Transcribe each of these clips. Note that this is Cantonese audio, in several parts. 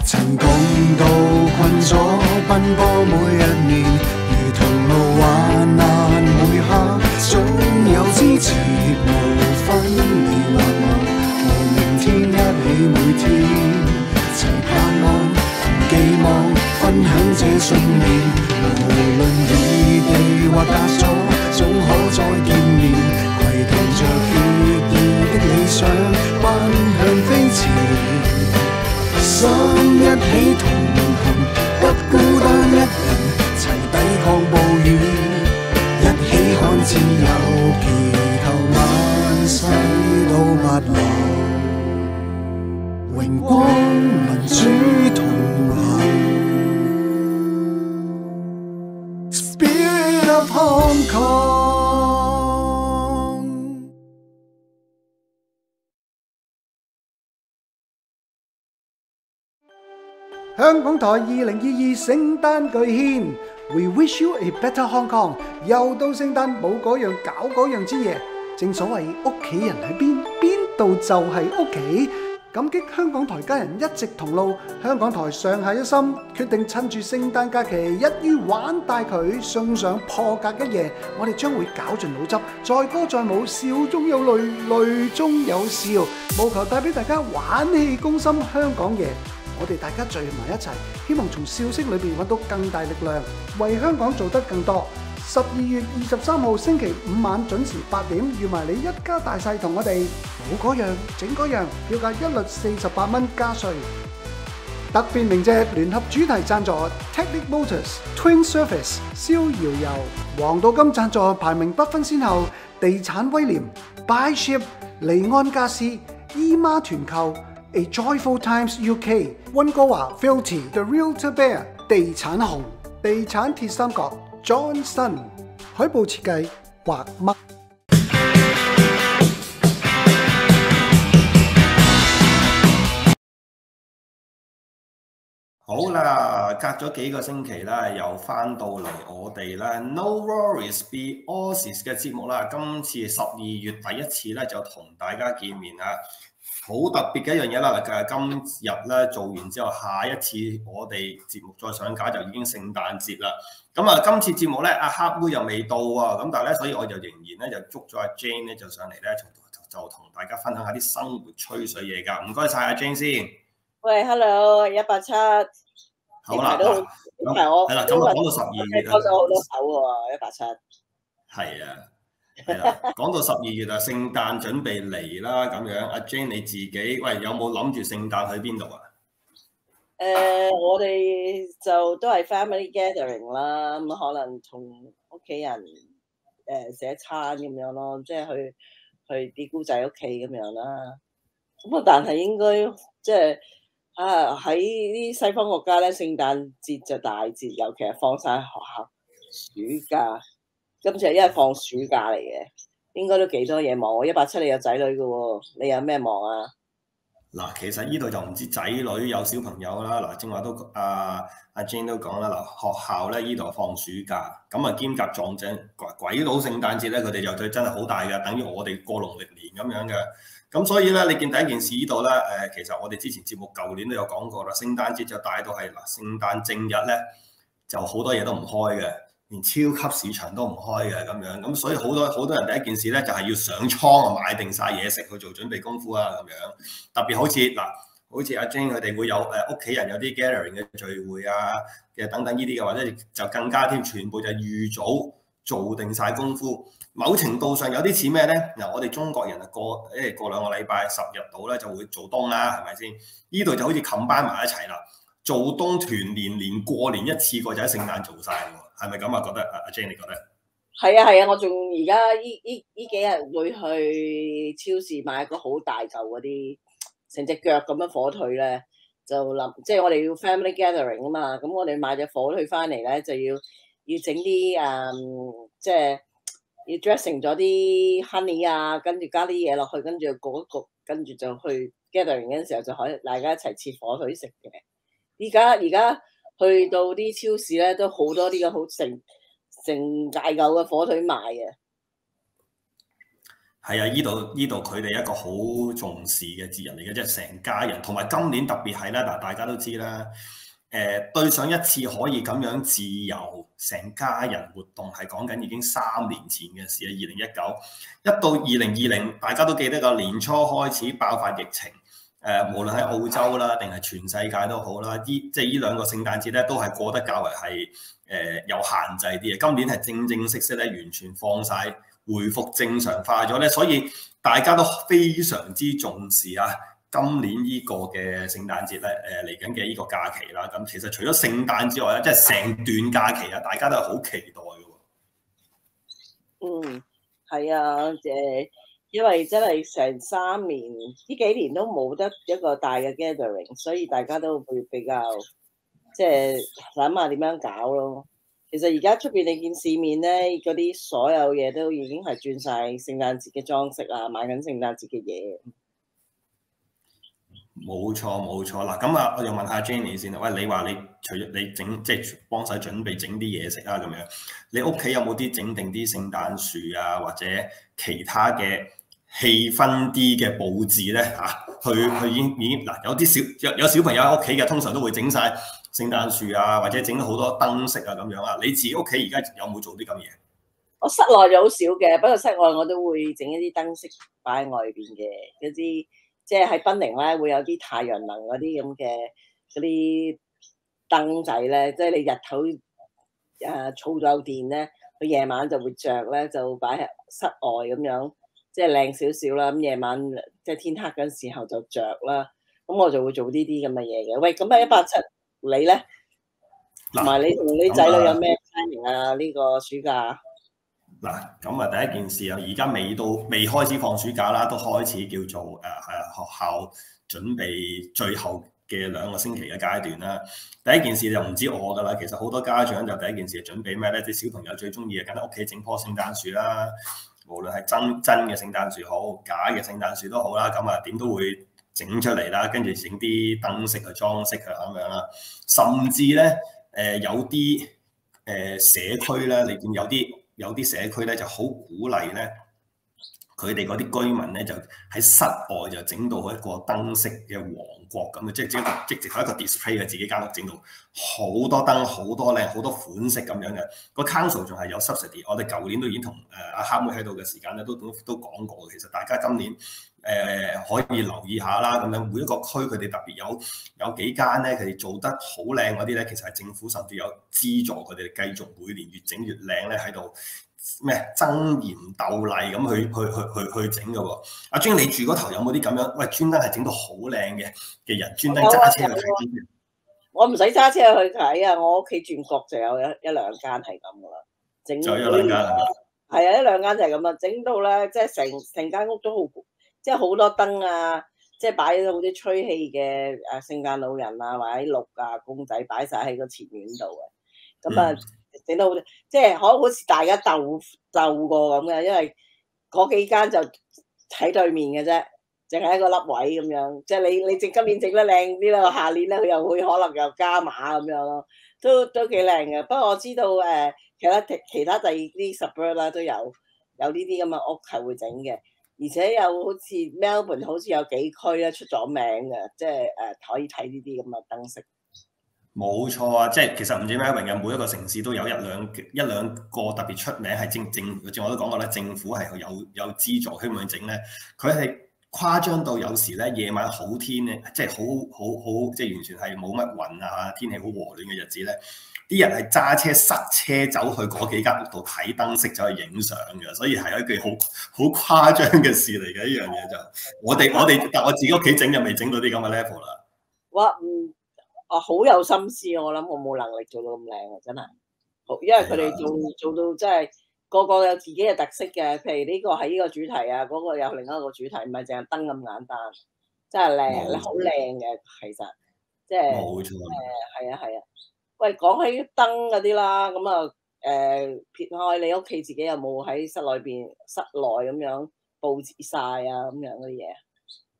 曾共度困阻奔波每一年，如同路患難每刻，總有支持無分離或我和明天一起每天，齊盼望同寄望，分享這信念。無論異地或隔阻，總可再見面，攜同着血意的理想，奔向飛馳。心一起同行，不孤單一人，齊抵抗暴雨，一起看自由，祈求萬世都不老，榮光民主同行。Spirit of Hong Kong。香港台2022聖誕巨獻 We wish you a better Hong Kong。 又到聖誕冇嗰樣搞嗰樣之夜，正所謂屋企人喺邊，邊度就係屋企。感激香港台家人一直同路，香港台上下一心，決定趁住聖誕假期一於玩大佢，送上破格一夜。我哋將會絞盡腦汁，載歌載舞，笑中有淚，淚中有笑，務求帶俾大家玩氣攻心香港夜。我哋大家聚埋一齊，希望從笑聲裏邊揾到更大力量，為香港做得更多。12月23號星期五晚準時8點，預埋你一家大細同我哋冇嗰樣整嗰樣，票價一律48蚊加稅。特別鳴謝聯合主題贊助 Technic Motors、Twin Service、逍遙遊、黃道金贊助排名不分先後，地產威廉、Buy Ship、利安家私、姨媽團購、A Joyful Times UK、溫哥華 Filty、The Realtor Bear、地產紅、地產鐵三角、Johnson、海報設計畫乜。 好啦，隔咗幾個星期啦，又翻到嚟我哋啦 No Worries Be Aussies 嘅節目啦。今次12月第一次咧就同大家見面啊！好特別嘅一樣嘢啦，今日咧做完之後，下一次我哋節目再上架就已經聖誕節啦。咁啊，今次節目咧阿黑妹又未到啊，咁但係咧，所以我就仍然咧就捉咗阿 Jane 咧就上嚟咧，就同大家分享下啲生活吹水嘢㗎。唔該晒阿 Jane 先。 喂 ，Hello，187。 好啦， 咁係啦，咁啊講到12月， 多咗好多手喎，187。 係啊。係啦，講到12月啊，聖誕準備嚟啦，咁樣阿 Jane 你自己，喂有冇諗住聖誕去邊度啊？ 我哋就都係 family gathering 啦，咁可能同屋企人食一餐咁樣咯，即係去啲姑仔屋企咁樣啦。咁啊，但係應該即係喺啲西方國家咧，聖誕節就大節，尤其係放晒學校暑假。今次係因為放暑假嚟嘅，應該都幾多嘢忙。187你有仔女嘅喎，你有咩忙啊？ 嗱，其實呢度就唔知仔女有小朋友啦。嗱，正話都阿 Jane 都講啦，嗱學校咧呢度放暑假，咁啊兼夾撞正鬼佬聖誕節咧，佢哋又對真係好大嘅，等於我哋過農曆年咁樣嘅。咁所以咧，你見第一件事呢度咧，其實我哋之前節目舊年都有講過啦，聖誕節就帶到係嗱，聖誕正日咧就好多嘢都唔開嘅。連超級市場都唔開嘅咁樣，咁所以好多人第一件事咧就係要上倉啊，買定晒嘢食去做準備功夫啊咁樣。特別好似阿 Jane 佢哋會有屋企人有啲 gathering 嘅聚會啊嘅等等呢啲嘅，或者就更加添，全部就預早做定晒功夫。某程度上有啲似咩咧？嗱，我哋中國人啊過2個禮拜10日到咧就會做冬啦，係咪先？呢度就好似冚班埋一齊啦，做冬團年，連過年一次過就喺聖誕做晒喎。係咪咁啊？覺得阿 Jane 你覺得？係啊，我仲而家呢幾日會去超市買一個好大嚿嗰啲成隻腳咁樣火腿咧，就諗即係我哋要 family gathering 啊嘛。咁我哋買隻火腿翻嚟咧，就要整啲即係要 dressing 咗啲 honey 啊，跟住加啲嘢落去，跟住焗，跟住就去 gathering 嗰陣時候就可以大家一齊切火腿食嘅。而家去到啲超市咧，都好多啲嘅好成大嚿嘅火腿賣嘅。 係啊，依度佢哋一個好重視嘅節日嚟嘅，即係成家人，同埋今年特別係啦，嗱大家都知啦，對上一次可以咁樣自由成家人活動係講緊已經3年前嘅事啊，2019，一到2020，大家都記得個年初開始爆發疫情，無論喺澳洲啦定係全世界都好啦，即係呢兩個聖誕節咧都係過得較為係有限制啲嘅，今年係正正式式咧完全放晒。回復正常化咗咧，所以大家都非常之重視啊！今年呢個嘅聖誕節咧，嚟緊嘅呢個假期啦，咁其實除咗聖誕之外咧，即係成段假期啊，大家都係好期待嘅喎。係啊，因為真係成3年，呢幾年都冇得一個大嘅 gathering， 所以大家都會比較即係諗下點樣搞咯。其實而家出邊你見市面咧，嗰啲所有嘢都已經係轉晒聖誕節嘅裝飾啊，買緊聖誕節嘅嘢。 冇錯嗱，咁啊，我又問下 Jenny 先啦。喂，你話你除咗你整即係幫手準備整啲嘢食啊咁樣，你屋企有冇啲整定啲聖誕樹啊，或者其他嘅氣氛啲嘅佈置咧嚇？佢已經嗱，有小朋友喺屋企嘅，通常都會整晒聖誕樹啊，或者整咗好多燈飾啊咁樣啊。你自己屋企而家有冇做啲咁嘢？ 我室內就好少嘅，不過室外我都會整一啲燈飾擺喺外邊嘅嗰啲。即係喺檳城咧，會有啲太陽能嗰啲咁嘅嗰啲燈仔咧，即係你日頭儲咗電咧，佢夜晚就會着咧，就擺喺室外咁樣，即係靚少少啦。咁夜晚即係天黑嗰陣時候就着啦。咁我就會做呢啲咁嘅嘢嘅。喂，咁啊187，你咧？同埋你同你仔女有咩 planning 啊？呢個暑假？ 嗱，咁啊第一件事啊，而家未開始放暑假啦，都開始叫做學校準備最後嘅2個星期嘅階段啦。第一件事就唔知我噶啦，其實好多家長就第一件事係準備咩咧？啲小朋友最中意嘅梗係屋企整棵聖誕樹啦，無論係真嘅聖誕樹好，假嘅聖誕樹都好啦，咁啊點都會整出嚟啦，跟住整啲燈飾去裝飾佢咁樣啦，甚至咧有啲社區咧，你見有啲社區咧就好鼓勵咧，佢哋嗰啲居民咧就喺室外就整到一個燈飾嘅王國咁嘅，即係直頭一個 display 嘅，自己間屋整到好多燈、好多靚、好多款式咁樣嘅。個 council 仲係有 subsidy， 我哋舊年都已經同阿黑妹喺度嘅時間咧都講過，其實大家今年可以留意下啦。咁樣每一個區佢哋特別有幾間咧，佢哋做得好靚嗰啲咧，其實係政府甚至有資助佢哋繼續每年越整越靚咧喺度。咩爭妍鬥麗咁去整嘅喎？阿尊，你住嗰頭有冇啲咁樣？喂，專登係整到好靚嘅人，專登揸車去睇。 我唔使揸車去睇啊！我屋企轉角就有一兩間係咁噶啦，整就有一兩間係嘛？ 係啊，一兩間就係咁啊，整到咧即係成間屋都好，即係好多燈啊！即係擺咗好啲吹氣嘅聖誕老人啊，或者鹿啊公仔擺晒喺個前院度嘅，咁啊〜整到即係好似大家鬥過咁嘅，因為嗰幾間就喺對面嘅啫，淨係一個粒位咁樣。即係你今年整得靚啲啦，下年咧佢又會可能又加碼咁樣咯，都幾靚嘅。不過我知道其他第二啲 suburb 啦都有呢啲咁嘅屋係會整嘅，而且又好似 Melbourne 好似有幾區咧出咗名嘅，即係可以睇呢啲咁嘅燈飾。 冇錯啊，即係其實唔知咩榮嘅每一個城市都有一兩個特別出名係正我都講過咧，政府係有資助希望整咧，佢係誇張到有時咧夜晚好天咧，即係好即係完全係冇乜雲啊，天氣好和暖嘅日子咧，啲人係揸車塞車走去嗰幾間屋度睇燈飾，走去影相嘅，所以係一件好誇張嘅事嚟嘅。呢樣嘢就我哋但我自己屋企整就未整到啲咁嘅 level 啦。 哇，好有心思，我諗我冇能力做到咁靚啊，真係，因為佢哋做到真係個個有自己嘅特色嘅，譬如呢個係呢個主題啊，嗰個有另一個主題，唔係淨係燈咁簡單，真係靚，好靚嘅，其實即係冇錯， 係啊，喂，講起燈嗰啲啦，咁啊撇開你屋企自己有冇喺室內咁樣佈置晒啊咁樣嗰啲嘢？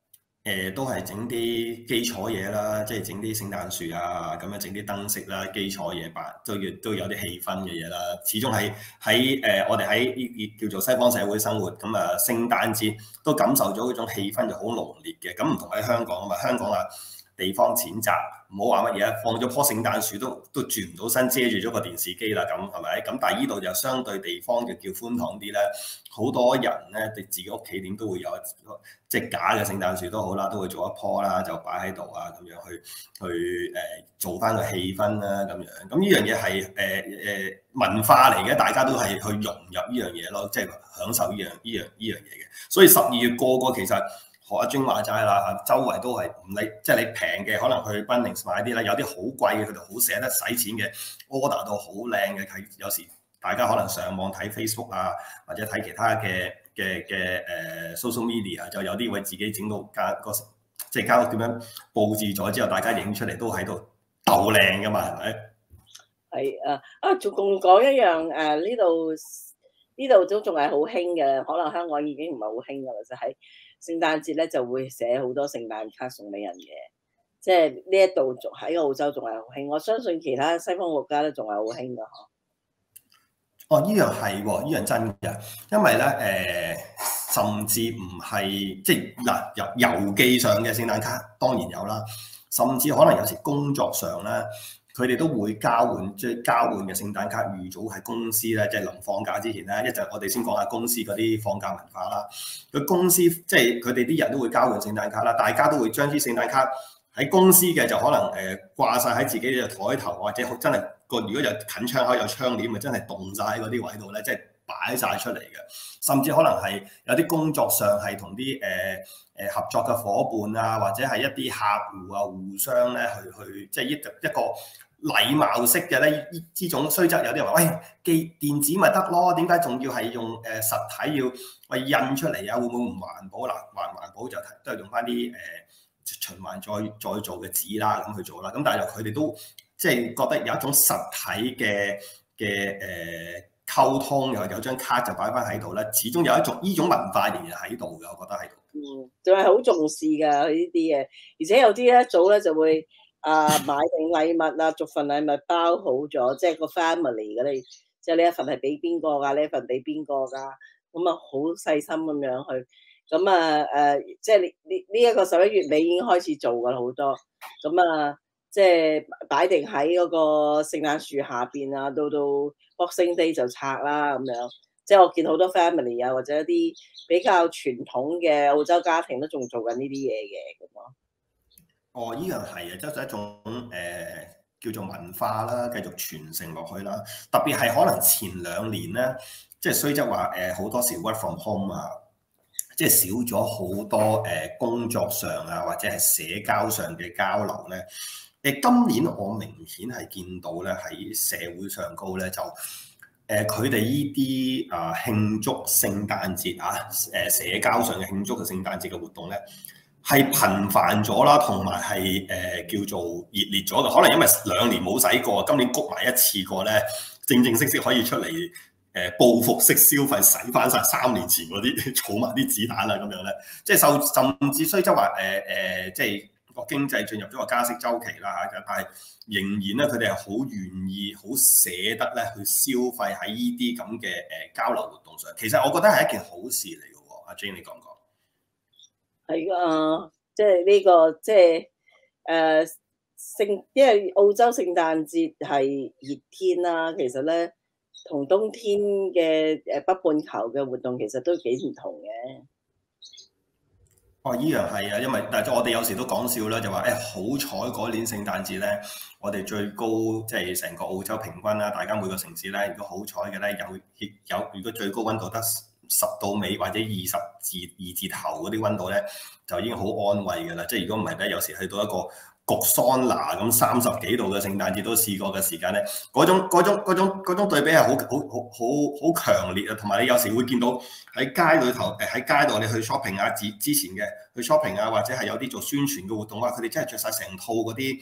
都係整啲基礎嘢啦，即係整啲聖誕樹啊，咁樣整啲燈飾啦，基礎嘢吧，都有啲氣氛嘅嘢啦。始終喺我哋喺叫做西方社會生活，咁啊聖誕節都感受咗嗰種氣氛就好濃烈嘅。咁唔同喺香港啊嘛，香港啊地方淺窄，唔好話乜嘢啊，放咗棵聖誕樹都轉唔到身，遮住咗個電視機啦，咁係咪？咁但係呢度就相對地方就叫寬敞啲咧，好多人咧對自己屋企點都會有即係假嘅聖誕樹都好啦，都會做一棵啦，就擺喺度啊，咁樣去做翻個氣氛啦，咁樣。咁呢樣嘢係文化嚟嘅，大家都係去融入呢樣嘢咯，即係享受呢樣嘢嘅。所以12月個其實學阿 Jane 話齋啦，周圍都係唔理，即係你平嘅可能去 Bunnings 買啲啦，有啲好貴嘅佢哋好捨得使錢嘅 order 到好靚嘅，係有時大家可能上網睇 Facebook 啊，或者睇其他嘅social media 就有啲會自己整到即係間屋點樣佈置咗之後，大家影出嚟都喺度鬥靚噶嘛，係咪？ 係仲講一樣呢度都仲係好興嘅，可能香港已經唔係好興噶啦，就係聖誕節咧就會寫好多聖誕卡送俾人嘅，即係呢一度仲喺澳洲仲係好興，我相信其他西方國家都仲係好興噶嗬。 哦，呢樣係喎，呢樣真嘅，因為咧甚至唔係即係嗱郵寄上嘅聖誕卡當然有啦，甚至可能有時工作上咧，佢哋都會交換嘅聖誕卡，預早喺公司咧，即係臨放假之前咧，一陣我哋先講下公司嗰啲放假文化啦。佢公司即係佢哋啲人都會交換聖誕卡啦，大家都會將啲聖誕卡喺公司嘅就可能掛晒喺自己嘅台頭，或者真係如果有近窗口有窗簾，咪真係棟晒喺嗰啲位度咧，即係擺晒出嚟嘅。甚至可能係有啲工作上係同啲合作嘅伙伴啊，或者係一啲客戶啊，互相咧去即係一個禮貌式嘅咧，呢種雖則有啲人話：喂，寄電子咪得咯，點解仲要係用實體要印出嚟啊？會唔會唔環保啦？環保就都係用翻啲循環再做嘅紙啦，咁去做啦。咁但係佢哋都即係覺得有一種實體嘅溝通，又有張卡就擺翻喺度咧，始終有一種呢種文化仍然喺度嘅，我覺得喺度。 仲係好重視㗎佢呢啲嘢，而且有啲咧早咧就會買定禮物啊，逐份禮物包好咗，即係個 family 嗰啲，即係呢一份係俾邊個㗎，呢一份俾邊個㗎，咁啊好細心咁樣去，咁即係呢一個11月尾已經開始做㗎啦好多，咁即係擺定喺嗰個聖誕樹下邊啊，到 Boxing Day 就拆啦咁樣。即係我見好多 family 啊，或者一啲比較傳統嘅澳洲家庭都仲做緊呢啲嘢嘅咁咯。 哦，依樣係啊，即係一種叫做文化啦，繼續傳承落去啦。特別係可能前2年咧，即係雖則話好多時 work from home 啊，即係少咗好多工作上啊，或者係社交上嘅交流咧。今年我明顯係見到咧喺社會上高咧就佢哋呢啲慶祝聖誕節社交上嘅慶祝嘅聖誕節嘅活動咧係頻繁咗啦，同埋係叫做熱烈咗嘅。可能因為2年冇使過，今年谷埋一次過咧，正式可以出嚟報復式消費，使翻晒3年前嗰啲儲埋啲子彈啦咁樣咧，即係甚至雖則話即係個經濟進入咗個加息週期啦嚇，但係仍然咧佢哋係好願意、好捨得咧去消費喺呢啲咁嘅交流活動上。其實我覺得係一件好事嚟嘅喎，阿 Jane 你講唔講？ 係㗎，即係呢個即係因為澳洲聖誕節係熱天啦，其實咧同冬天嘅北半球嘅活動其實都幾唔同嘅。 哦，依樣係啊，因為但係我哋有時都講笑啦，就話好彩嗰年聖誕節咧，我哋最高即係成個澳洲平均啦，大家每個城市咧，如果好彩嘅咧，有如果最高溫度得10度尾或者2字頭嗰啲溫度咧，就已經好安慰㗎啦。即係如果唔係咧，有時去到一個焗桑拿咁30幾度嘅聖誕節都試過嘅時間咧，嗰種對比係好強烈啊！同埋你有時會見到喺街裏頭喺街度你去 shopping 啊，之前嘅去 shopping 啊，或者係有啲做宣傳嘅活動啊，佢哋真係着晒成套嗰啲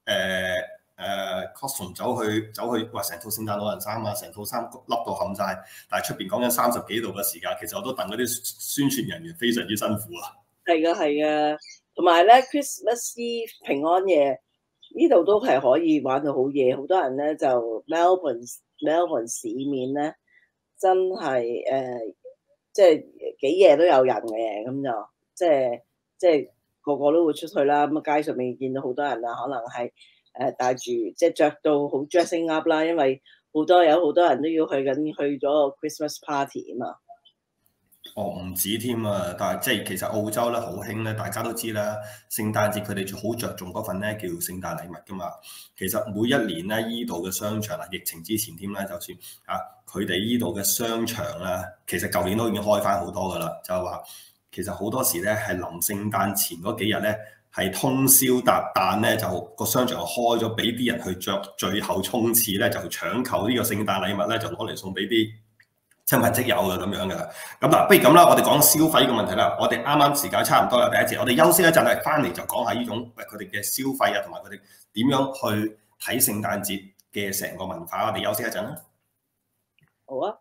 costume 走去話成套聖誕老人衫啊，成套衫笠到冚晒，但係出邊講緊30幾度嘅時間，其實我都戥嗰啲宣傳人員非常之辛苦啊！ 係㗎。 同埋咧 Christmas Eve 平安夜呢度都係可以玩到好夜，好多人咧就 Melbourne 市面咧真係即係幾夜都有人嘅，咁就即係個個都會出去啦。咁啊街上面見到好多人啊，可能係帶住即係着到好 dressing up 啦，因為有好多人都要去咗個 Christmas party 啊嘛。 哦，唔止添啊！但係即係其實澳洲咧好興咧，大家都知啦。聖誕節佢哋好着重嗰份咧叫聖誕禮物噶嘛。其實每一年咧依度嘅商場啊，疫情之前添啦，就算啊佢哋依度嘅商場啦，其實舊年都已經開翻好多噶啦。就係話其實好多時咧係臨聖誕前嗰幾日咧係通宵達旦咧，就個商場開咗俾啲人去着最後衝刺咧，就搶購呢個聖誕禮物咧，就攞嚟送俾啲親朋戚友嘅咁樣嘅啦，咁嗱，不如咁啦，我哋講消費嘅問題啦。我哋啱啱時間差唔多啦，第一節，我哋休息一陣咧，翻嚟就講下呢種佢哋嘅消費啊，同埋佢哋點樣去睇聖誕節嘅成個文化。我哋休息一陣啦。 好啊。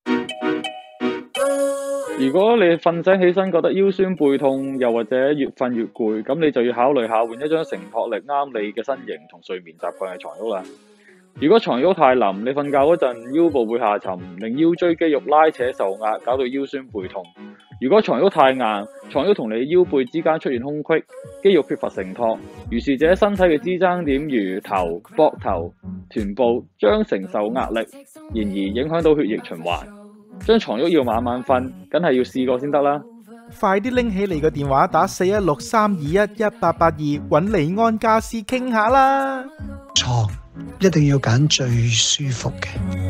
如果你瞓醒起身覺得腰酸背痛，又或者越瞓越攰，咁你就要考慮下換一張承托力啱你嘅身形同睡眠習慣嘅床褥啦。如果床褥太腍，你瞓覺嗰陣腰部會下沉，令腰椎肌肉拉扯受壓，搞到腰酸背痛。如果床褥太硬，床褥同你腰背之間出現空隙，肌肉缺乏承托，如是者身體嘅支撐點如頭、膊頭、臀部將承受壓力，然而影響到血液循環。張床褥要晚晚瞓，梗係要試過先得啦。 快啲拎起你個電話打4163211882，搵利安家私傾下啦。 床一定要揀最舒服嘅。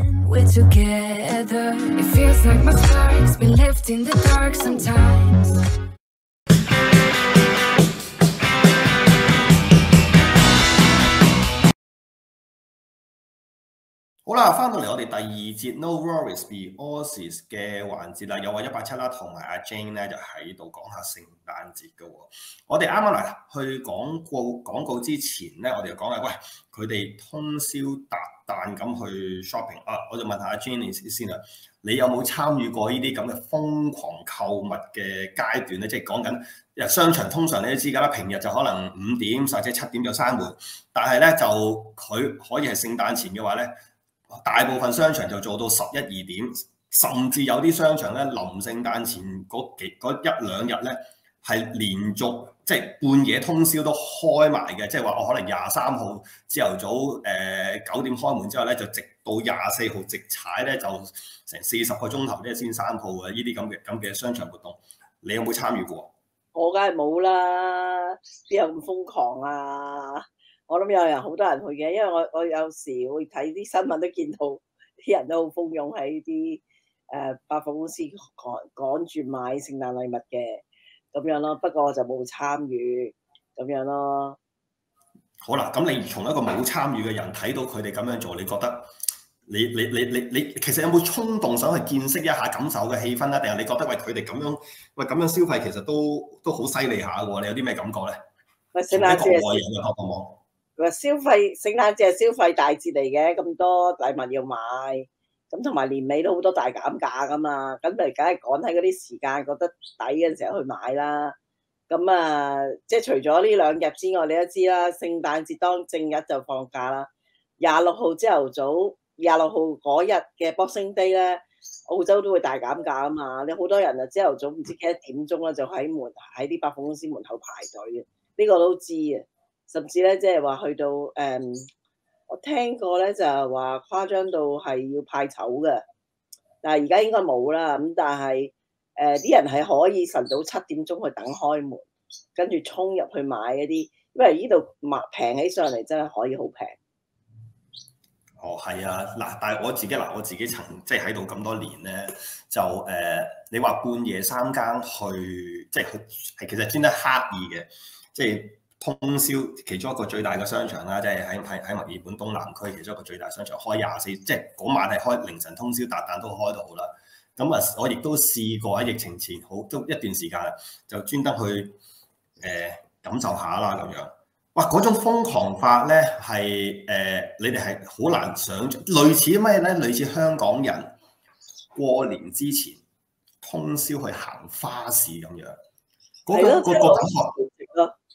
好啦，翻到嚟我哋第二節 No Worries Be Aussies 嘅環節啦，有我187啦，同埋阿 Jane 咧就喺度講下聖誕節嘅喎。我哋啱啱嚟去廣告之前咧，我哋就講下，喂，佢哋通宵達旦咁去 shopping 啊！我就問下阿 Jane 先啦，你有冇參與過呢啲咁嘅瘋狂購物嘅階段咧？即係講緊商場通常你都知㗎啦，平日就可能5點或者7點就閂門，但係咧就佢可以係聖誕前嘅話咧。大部分商場就做到11、2點，甚至有啲商場咧，臨聖誕前嗰1、2日咧，係連續即係半夜通宵都開埋嘅，即係話我可能23號朝頭早9點開門之後咧，就直到24號直踩咧，就成40個鐘頭咧先閂鋪嘅呢啲咁嘅商場活動，你有冇參與過？ 我梗係冇啦，邊有咁瘋狂啊！我諗有人好多人去嘅，因為我有時會睇啲新聞都見到啲人都好蜂擁喺啲百貨公司趕住買聖誕禮物嘅咁樣咯。不過我就冇參與咁樣咯。 好啦，咁你從一個冇參與嘅人睇到佢哋咁樣做，你覺得你其實有冇衝動想去見識一下感受嘅氣氛咧？定係你覺得喂佢哋咁樣消費其實都好犀利下喎？你有啲咩感覺咧？ 喂，聖誕節外人嘅角度望。 話聖誕節係消費大節嚟嘅，咁多禮物要買，咁同埋年尾都好多大減價噶嘛，咁咪梗係趕喺嗰啲時間覺得抵嘅時候去買啦。咁啊，即係除咗呢2日之外，你都知啦，聖誕節當正日就放假啦。26號朝頭早，26號嗰日嘅 Boxing Day 咧，澳洲都會大減價啊嘛。你好多人啊，朝頭早唔知幾多點鐘咧，就喺啲百貨公司門口排隊嘅，呢個都知啊。甚至咧，即係話去到我聽過咧，就係話誇張到係要派籌嘅，但係而家應該冇啦。咁但係啲人係可以晨早7點鐘去等開門，跟住衝入去買一啲，因為呢度平起上嚟真係可以好平。 哦，係啊，嗱，但係我自己曾即係喺度咁多年咧，就你話半夜3更去，即係係其實專登刻意嘅，即係。通宵其中一個最大嘅商場啦，即係喺墨爾本東南區其中一個最大商場開24，即係嗰晚係開凌晨通宵達旦都開到好啦。咁啊，我亦都試過喺疫情前都一段時間就專登去感受下啦咁樣。哇！嗰種瘋狂法咧係你哋係好難想像，類似咩咧？類似香港人過年之前通宵去行花市咁樣，嗰個感覺。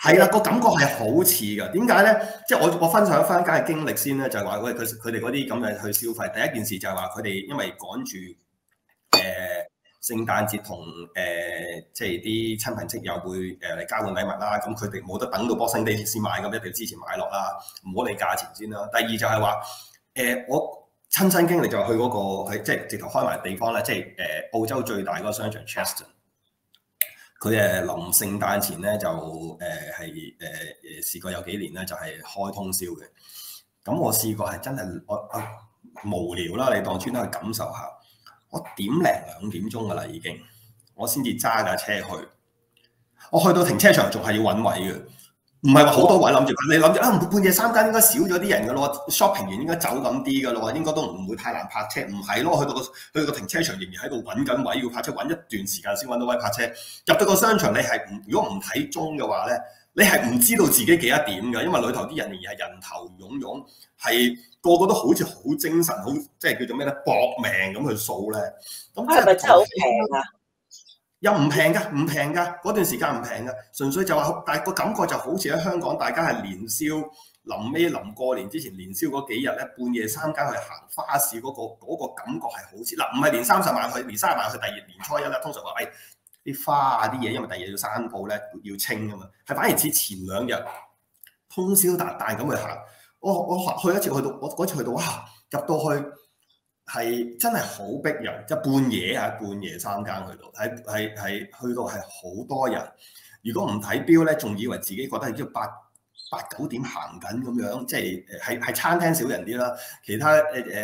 係啦，個感覺係好似㗎。點解咧？即係我分享翻間嘅經歷先咧，就係話佢哋嗰啲咁嘅去消費。第一件事就係話佢哋因為趕住聖誕節同即係啲親朋戚友會嚟交換禮物啦，咁佢哋冇得等到 Boxing Day 先買，咁一定要之前買落啦，唔好理價錢先啦。第二就係話我親身經歷就係去嗰個係即係直頭開埋地方咧，即係澳洲最大嗰個商場 Cheston。佢臨聖誕前咧就係試過有幾年咧就係開通宵嘅。咁我試過係真係我無聊啦，你當專登去感受下。我點零2點鐘㗎啦已經，我先至揸架車去。我去到停車場仲係要揾位嘅，唔係話好多位諗住。你諗住啊，半夜3更應該少咗啲人㗎咯 ，shopping 完應該走咁啲㗎咯，應該都唔會太難泊車。唔係咯，去到停車場仍然喺度揾緊位要泊車，揾一段時間先揾到位泊車。入到個商場你係如果唔睇鐘嘅話咧，你係唔知道自己幾多點㗎，因為裏頭啲人仍然係人頭湧湧，係個個都好似好精神，好即係叫做咩咧，搏命咁去掃咧。咁係咪真係好平啊？ 又唔平㗎，唔平㗎，嗰段時間唔平㗎，純粹就話，但係個感覺就好似喺香港，大家係年宵臨過年之前年宵嗰幾日咧，半夜3更去行花市嗰個感覺係好似嗱，唔係年30晚去，年30晚去第二年初一咧，通常話啲花啊啲嘢，因為第二日要閂鋪咧要清㗎嘛，係反而似前2日通宵達旦咁去行。我去一次去到，我嗰次去到哇，入到去係真係好逼人，即係半夜3更去到，係去到係好多人。如果唔睇錶咧，仲以為自己覺得係要8、9點行緊咁樣，即係餐廳少人啲啦，其他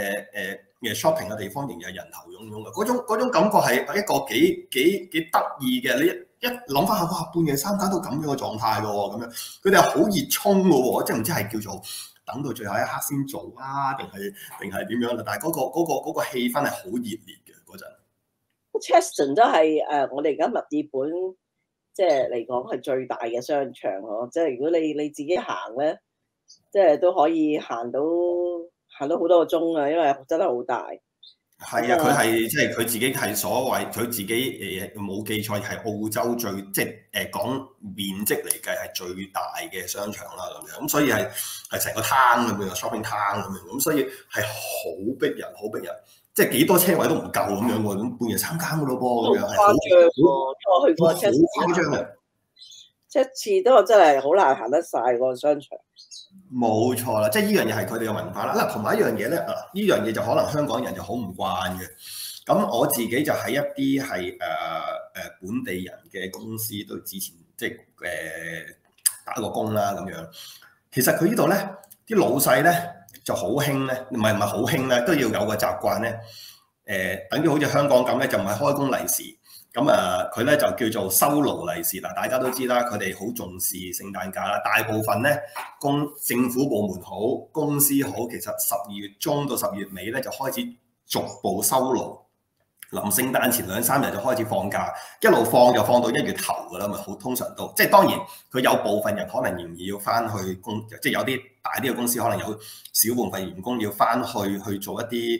shopping 嘅地方仍然係人頭湧湧嘅。嗰種感覺係一個幾得意嘅。你一諗翻下，哇！半夜3更都咁樣嘅狀態嘅喎，咁樣佢哋係好熱衷嘅喎，即係唔知係叫做等到最後一刻先做啊，定係點樣啦？但係嗰個氣氛係好熱烈嘅嗰陣。 Cheston 都係我哋而家墨爾本即係嚟講係最大嘅商場咯。即係如果你自己行咧，即係都可以行到好多個鐘啊，因為真係好大。 係啊，佢係即係佢自己係所謂佢自己冇記錯係澳洲最即係講面積嚟計係最大嘅商場啦咁樣，咁所以係成個攤咁樣 shopping 攤咁樣，咁所以係好逼人，好逼人，即係幾多車位都唔夠咁樣喎，咁半夜3更嘅咯噃咁樣，係好誇張喎，因為我去過 Cheston 好誇張嘅， 一次都真係好難行得晒個商場。 冇錯啦，即係呢樣嘢係佢哋嘅文化啦。嗱，同埋一樣嘢咧，呢樣嘢就可能香港人就好唔慣嘅。咁我自己就喺一啲係本地人嘅公司都之前即係打過工啦咁樣。其實佢呢度咧，啲老細咧就好興咧，唔係好興咧，都要有個習慣咧。等於好似香港咁咧，就唔係開工利是。咁佢咧就叫做收勞利是嗱，大家都知啦，佢哋好重視聖誕假啦。大部分咧政府部門好，公司好，其實12月中到12月尾咧就開始逐步收勞。臨聖誕前2-3日就開始放假，一路放就放到1月頭㗎啦，咪好通常都即係當然佢有部分人可能仍然要翻去即係有啲大啲嘅公司可能有少部分員工要翻去做一啲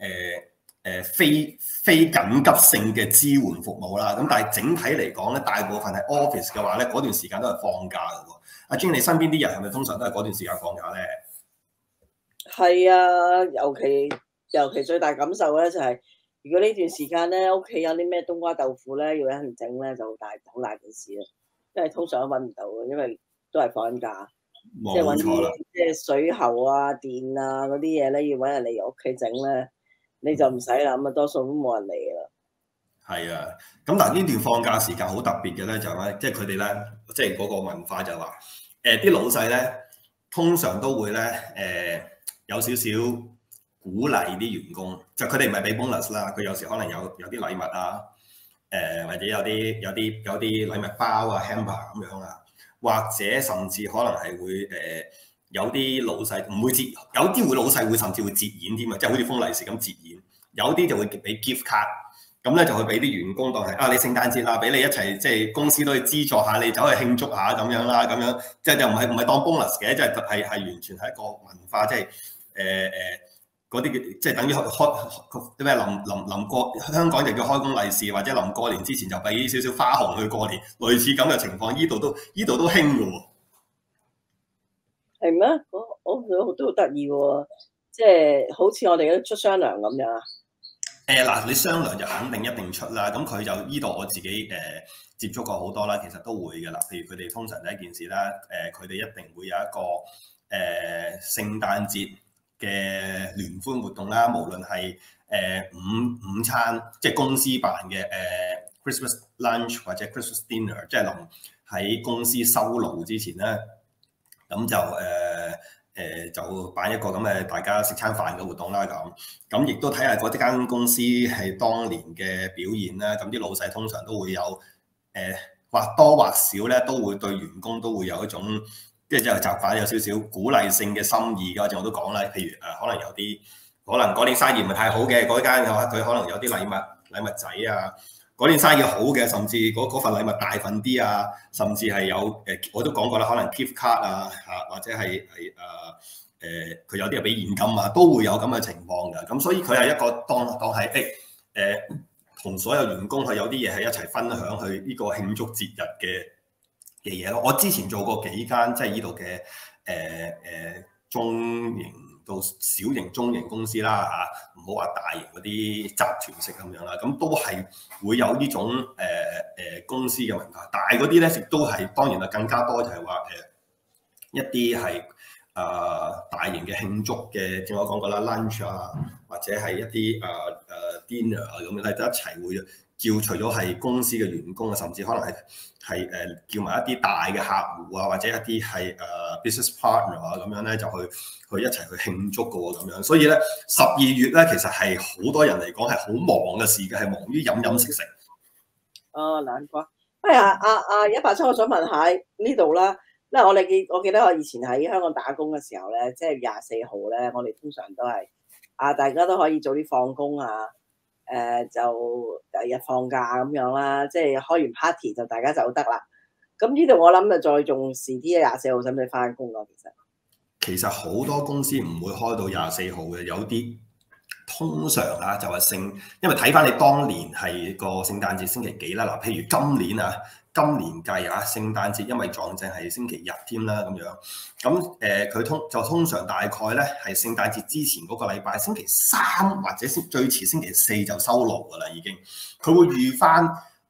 非緊急性嘅支援服務啦，咁但係整體嚟講咧，大部分係 office 嘅話咧，嗰段時間都係放假嘅喎。阿 Jane，你身邊啲人係咪通常都係嗰段時間放假咧？ 係啊，尤其最大感受咧就係、是，如果呢段時間咧屋企有啲咩冬瓜豆腐咧要有人整咧，就好大件事啦。因為通常都揾唔到嘅，因為都係放緊假，即係揾啲即係水喉啊、電啊嗰啲嘢咧，要揾人嚟屋企整咧。你就唔使啦，咁啊多數都冇人嚟噶啦。係啊，咁嗱呢段放假時間好特別嘅咧，就係咧，即係佢哋咧，即係嗰個文化就話，啲老細咧通常都會咧，有少少鼓勵啲員工，就佢哋唔係俾 bonus 啦，佢有時可能有啲禮物啊，或者有啲禮物包啊 hamper 咁樣啊，或者甚至可能係會有啲老細唔會節，有啲老細會甚至會節演添啊，即係好似封利是咁節演。有啲就會俾 gift card，咁咧就會俾啲員工當係你聖誕節啦，俾你一齊即係公司都去資助下你，走去慶祝下咁樣啦，咁樣即係就唔係當 bonus 嘅，即係完全係一個文化，即係嗰啲即係等於開咩臨過香港就叫開工利是，或者臨過年之前就俾少少花紅去過年，類似咁嘅情況，依度都興嘅喎。 係咩？我都好得意喎，即係好似我哋嗰啲出雙糧咁樣啊。 嗱，你雙糧就肯定一定出啦。咁佢就呢度我自己接觸過好多啦，其實都會嘅啦。譬如佢哋通常第一件事啦，佢哋一定會有一個聖誕節嘅聯歡活動啦，無論係午餐，即係公司辦嘅Christmas lunch 或者 Christmas dinner， 即係臨喺公司收爐之前咧，咁就就辦一個咁嘅大家食餐飯嘅活動啦。咁亦都睇下嗰啲間公司係當年嘅表現啦。咁啲老細通常都會有或多或少咧，都會對員工都會有一種即係習慣有少少鼓勵性嘅心意㗎。我都講啦，譬如可能有啲可能嗰年生意唔係太好嘅嗰間嘅話，佢可能有啲禮物仔啊。嗰年生意好嘅，甚至嗰份禮物大份啲啊，甚至係有我都講過啦，可能 gift card 啊或者係佢有啲係俾現金啊，都會有咁嘅情況㗎。咁所以佢係一個當係同所有員工係有啲嘢係一齊分享去呢個慶祝節日嘅嘢咯。我之前做過幾間即係呢度嘅中型到小型、中型公司啦嚇，唔好話大型嗰啲集團式咁樣啦，咁都係會有呢種公司嘅文化。大嗰啲咧亦都係當然啦，更加多就係話一啲係大型嘅慶祝嘅，正我講過啦 lunch 啊，或者係一啲dinner 啊咁樣，係一齊會叫除咗係公司嘅員工啊，甚至可能係叫埋一啲大嘅客戶啊，或者一啲係business partner 啊咁樣咧，就去一齊去慶祝嘅喎咁樣。所以咧12月咧，其實係好多人嚟講係好忙嘅時間，係忙於飲食。 哦，難怪。哎呀，187，我想問下呢度啦，因為我記得我以前喺香港打工嘅時候咧，即係24號咧，我哋通常都係大家都可以早啲放工啊。就第日放假咁樣啦，即係開完 party 就大家走得啦。咁呢度我諗就再重視啲24號使唔使翻工咯？ 其實好多公司唔會開到24號嘅，有啲通常就係因為睇翻你當年係個聖誕節星期幾啦。嗱，譬如今年計聖誕節因為撞正係星期日添啦咁樣，咁佢通常大概咧係聖誕節之前嗰個禮拜星期3或者最遲星期4就收爐㗎啦已經。佢會預翻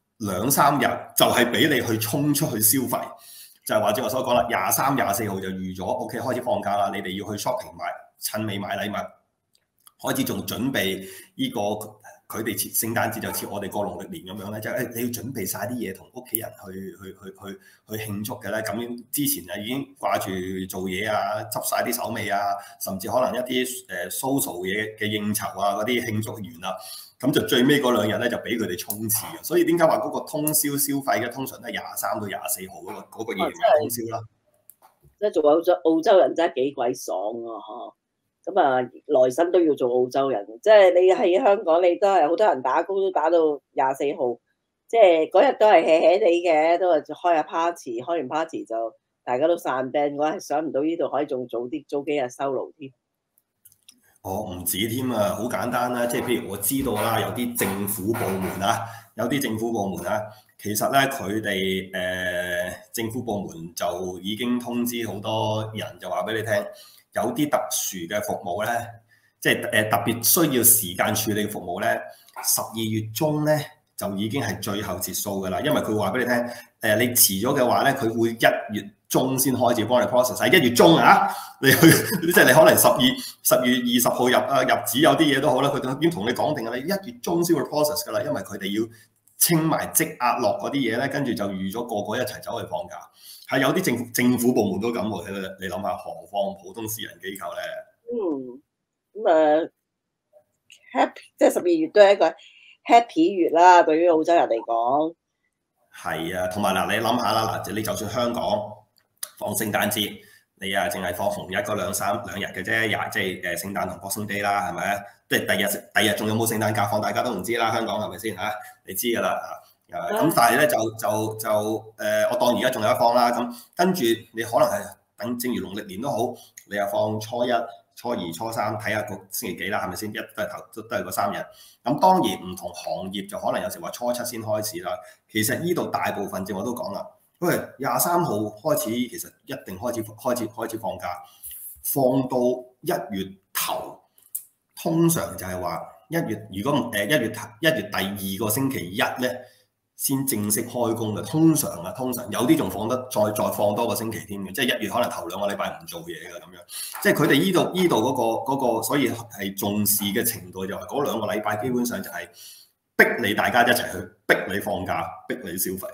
2-3日，就係俾你去衝出去消費，就係或者我所講啦，23、24號就預咗 OK 開始放假啦，你哋要去 shopping 趁未買禮物，開始仲準備呢個。佢哋聖誕節就似我哋過農曆年咁樣咧，即係你要準備晒啲嘢同屋企人去慶祝嘅咧。咁之前就已經掛住做嘢啊，執晒啲手尾啊，甚至可能一啲social 嘢嘅應酬啊，嗰啲慶祝完啦，咁就最尾嗰2日咧就俾佢哋衝刺嘅。所以點解話嗰個通宵消費嘅通常都係23到24號嗰個夜晚通宵啦。 即係做澳洲人真係幾鬼爽啊！嗬〜咁來生都要做澳洲人，即係你喺香港，你都係好多人打工都打到24號，即係嗰日都係 hea 地嘅，都係開下 party， 開完 party 就大家都散 band。我係想唔到呢度可以仲早幾日收爐添。 唔止添啊，好簡單啦，即係譬如我知道啦，有啲政府部門啊，其實咧佢哋政府部門就已經通知好多人，就話俾你聽。有啲特殊嘅服務咧，即係特別需要時間處理嘅服務咧，12月中咧就已經係最後結束㗎啦。因為佢話俾你聽，你遲咗嘅話咧，佢會1月中先開始幫你 process。喺1月中你去即係你可能10月20號入紙有啲嘢都好啦，佢已經同你講定啦，你1月中先會 process 㗎啦。因為佢哋要清埋積壓落嗰啲嘢咧，跟住就預咗個一齊走去放假。係有啲政府部門都咁喎，你諗下，何況普通私人機構咧？ 咁happy 即係12月都係一個 happy 月啦，對於澳洲人嚟講。 係啊，同埋嗱，你諗下啦，嗱，你就算香港放聖誕節，你淨係放紅日嗰2日嘅啫，即係聖誕同 Boxing Day 啦，係咪？即係第日仲有冇聖誕假放，大家都唔知啦，香港係咪先嚇？你知㗎啦。咁但係咧我當而家仲有一放啦，咁跟住你可能係等正如農曆年都好，你又放初一、初二、初三，睇下個星期幾啦，係咪先？都係嗰3日。咁當然唔同行業就可能有時話初7先開始啦。其實呢度大部分我都講啦， 因為23號開始其實一定開始放假，放到1月頭，通常就係話1月，如果1月第2個星期一咧，先正式開工嘅。通常有啲仲放得再放多個星期添嘅，即係1月可能頭2個禮拜唔做嘢嘅咁樣。即係佢哋依度嗰個，所以係重視嘅程度就係嗰2個禮拜基本上就係逼你大家一齊去，逼你放假，逼你消費。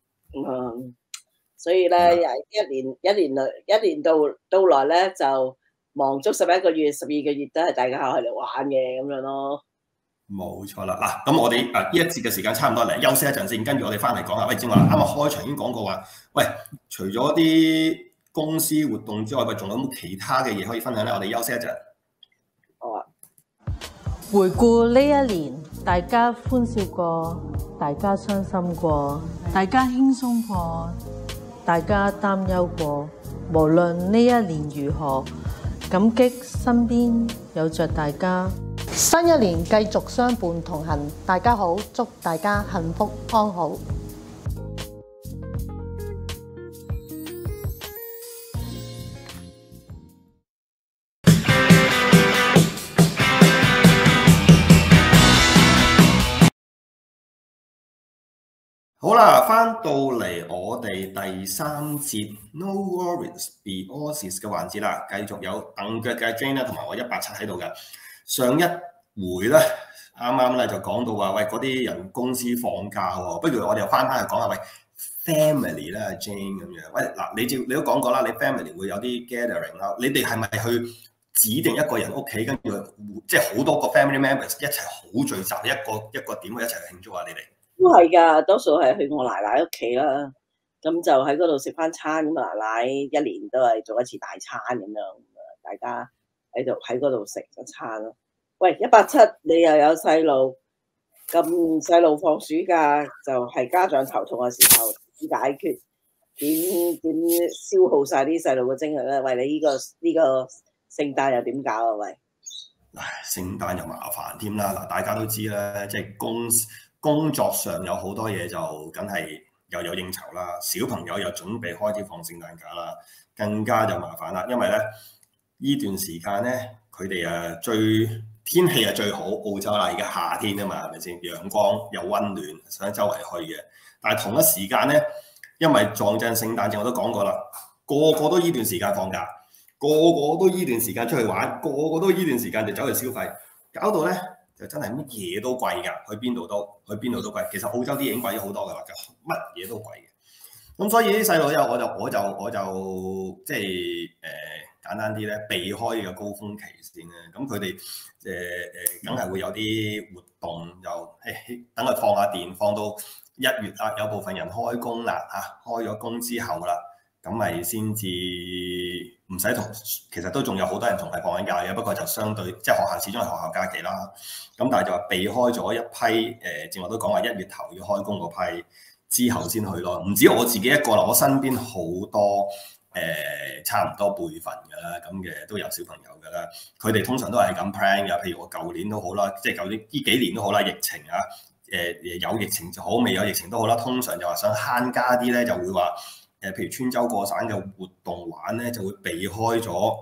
所以咧，一年到來咧就忙足11個月，12個月都係大家去嚟玩嘅咁樣咯。 冇錯啦，嗱，咁我哋呢一節嘅時間差唔多嚟，休息一陣先，跟住我哋翻嚟講下。喂，正話啱啱開場已經講過話，喂，除咗啲公司活動之外，喂，仲有冇其他嘅嘢可以分享咧？我哋休息一陣。 好啊。 回顧呢一年，大家歡笑過，大家傷心過，大家輕鬆過，大家擔憂過。無論呢一年如何，感激身邊有着大家。 新一年繼續相伴同行，大家好，祝大家幸福安好。 好啦，翻到嚟我哋第3節 No Worries Be Aussies 嘅環節啦，繼續有蹬腳嘅 Jane 啦，同埋我187喺度嘅。上一回咧，啱啱咧就講到話，喂，嗰啲人公司放假喎，不如我哋又翻去講下，喂 family 啦 ，Jane 咁樣。喂，嗱，你都講過啦，你 family 會有啲 gathering 啦，你哋係咪去指定一個人屋企，跟住即係好多個 family members 一齊好聚集一個點去一齊去慶祝啊？你哋？ 都係㗎，多數係去我奶奶屋企啦，咁就喺嗰度食翻餐。咁奶奶一年都係做一次大餐咁樣，大家喺嗰度食一餐咯。喂，187你又有細路，咁細路放暑假就係家長頭痛嘅時候，點解決？點消耗晒啲細路嘅精力咧？喂，你呢個聖誕又點搞啊？喂， 聖誕又麻煩添啦。嗱，大家都知啦，即係工作上有好多嘢就梗係又有應酬啦，小朋友又準備開始放聖誕假啦，更加就麻煩啦。因為咧呢段時間咧，佢哋天氣係最好，澳洲啦，而家夏天啊嘛，係咪先？陽光又溫暖，想周圍去嘅。但係同一時間咧，因為撞正聖誕節，我都講過啦，個個都呢段時間放假，個個都呢段時間出去玩，個個都呢段時間就走去消費，搞到咧就真係乜嘢都貴㗎，去邊度都貴。其實澳洲啲已經貴咗好多㗎啦，就乜嘢都貴嘅。咁所以啲細路咧，我就即係簡單啲咧，避開呢個高峰期先啦。咁佢哋梗係會有啲活動，就等佢放下電，放到1月啦。有部分人開工啦嚇，開咗工之後啦，咁咪先至唔使同。其實都仲有好多人仲係放緊假嘅，不過就相對即係學校始終係學校假期啦。咁但係就話避開咗一批正話都講話1月頭要開工嗰批。之後先去咯，唔止我自己一個啦，我身邊好多差唔多輩份嘅啦，咁嘅都有小朋友嘅啦，佢哋通常都係咁 plan 嘅。譬如我舊年都好啦，即係舊年呢幾年都好啦，疫情啊，有疫情就好，未有疫情都好啦。通常就話想慳家啲咧，就會話譬如穿州過省嘅活動玩咧，就會避開咗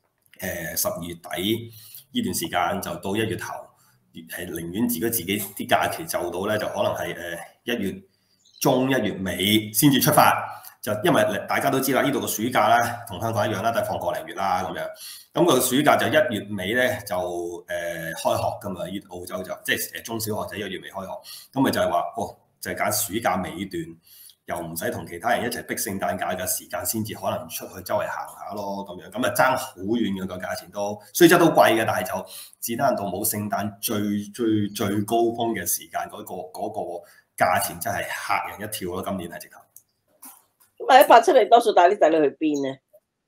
12月底呢段時間，就到1月頭，係寧願自己啲假期就到咧，就可能係1月中1月尾先至出發，就因為大家都知啦，呢度個暑假咧同香港一樣啦，都係放個零月啦咁樣。咁個暑假就1月尾咧就開學噶嘛，呢澳洲就即係中小學就1月尾開學。咁咪就係話就係揀暑假尾段，又唔使同其他人一齊逼聖誕假嘅時間，先至可能出去周圍行下咯咁樣。咁啊爭好遠嘅個價錢都，雖則都貴嘅，但係就只單到冇聖誕最高峰嘅時間嗰個價錢真係嚇人一跳咯！今年係直頭。 咁187你多數帶啲仔女去邊咧？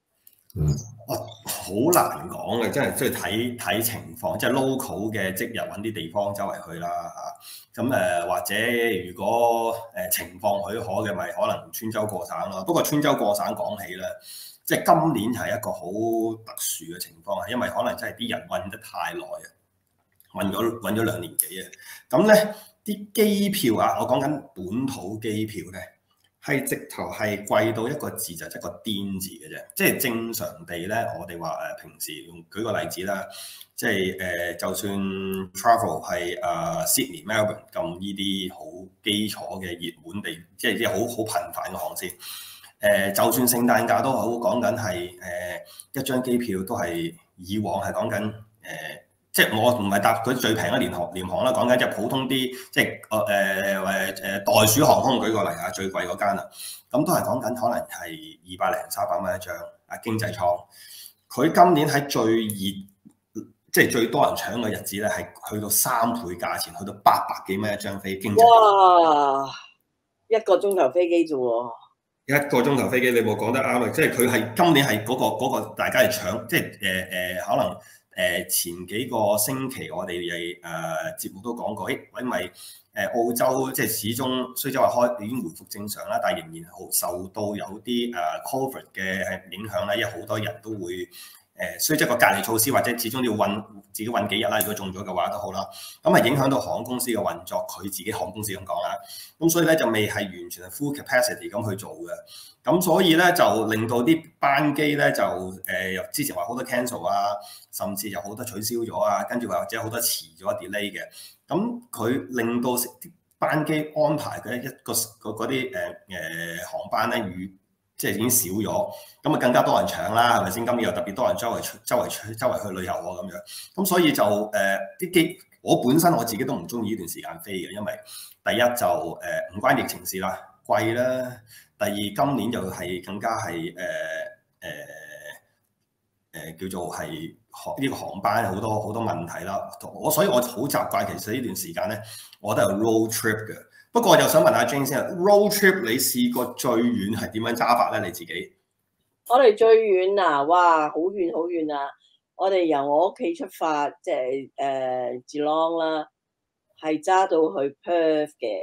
好難講嘅，真係即係睇情況，即係 local 嘅即日揾啲地方周圍去啦嚇。咁或者如果情況許可嘅，咪可能穿州過省咯。不過穿州過省講起咧，即係今年係一個好特殊嘅情況，係因為可能真係啲人韞得太耐啊，韞咗2年幾啊。咁咧啲機票啊，我講緊本土機票咧， 係直頭係貴到一個字就係一個癲字嘅啫。即係正常地咧，我哋話平時舉個例子啦，即係就算 travel 係Sydney、Melbourne 咁呢啲好基礎嘅熱門地，即係好頻繁嘅航線。就算聖誕假都好，講緊係一張機票都係以往係講緊即係我唔係搭佢最平嘅廉航啦，講緊即係普通啲，即係袋鼠航空舉個例啊，最貴嗰間啦，咁都係講緊可能係200-300蚊一張經濟艙。佢今年喺最熱，即係最多人搶嘅日子咧，係去到3倍價錢，去到800幾蚊一張飛經濟艙。 哇！一個鐘頭飛機啫喎！ 一個鐘頭飛機，你冇講得啱啊！即係佢係今年係嗰個大家嚟搶，即係可能。前幾個星期我哋節目都講過，因為澳洲即係始終雖則話已經回復正常啦，但係仍然受到有啲Covid 嘅影響咧，因為好多人都會雖則個隔離措施或者始終要自己韞幾日啦，如果中咗嘅話都好啦，咁係影響到航空公司嘅運作，佢自己航空公司咁講啦，咁所以咧就未係完全係 full capacity 咁去做嘅。咁所以咧就令到啲班機咧就之前話好多 cancel 啊，甚至有好多取消咗啊，跟住或者好多遲咗 delay 嘅。咁佢令到啲班機安排嘅嗰啲航班咧即係已經少咗，咁啊更加多人搶啦，係咪先？今年又特別多人周圍去旅遊喎咁樣。咁所以就啲機，我本身我自己都唔中意呢段時間飛嘅，因為第一就唔關疫情事啦，貴啦。第二，今年就係更加係叫做係呢個航班好多問題啦。所以我好習慣，其實呢段時間咧，我都係 road trip 嘅。不過我就想問下 Jane 先 ，road trip 你試過最遠係點樣揸法咧？你自己？ 我哋最遠啊，哇，好遠好遠啊！我哋由我屋企出發，即係Geelong 啦，係揸到去 Perth 嘅。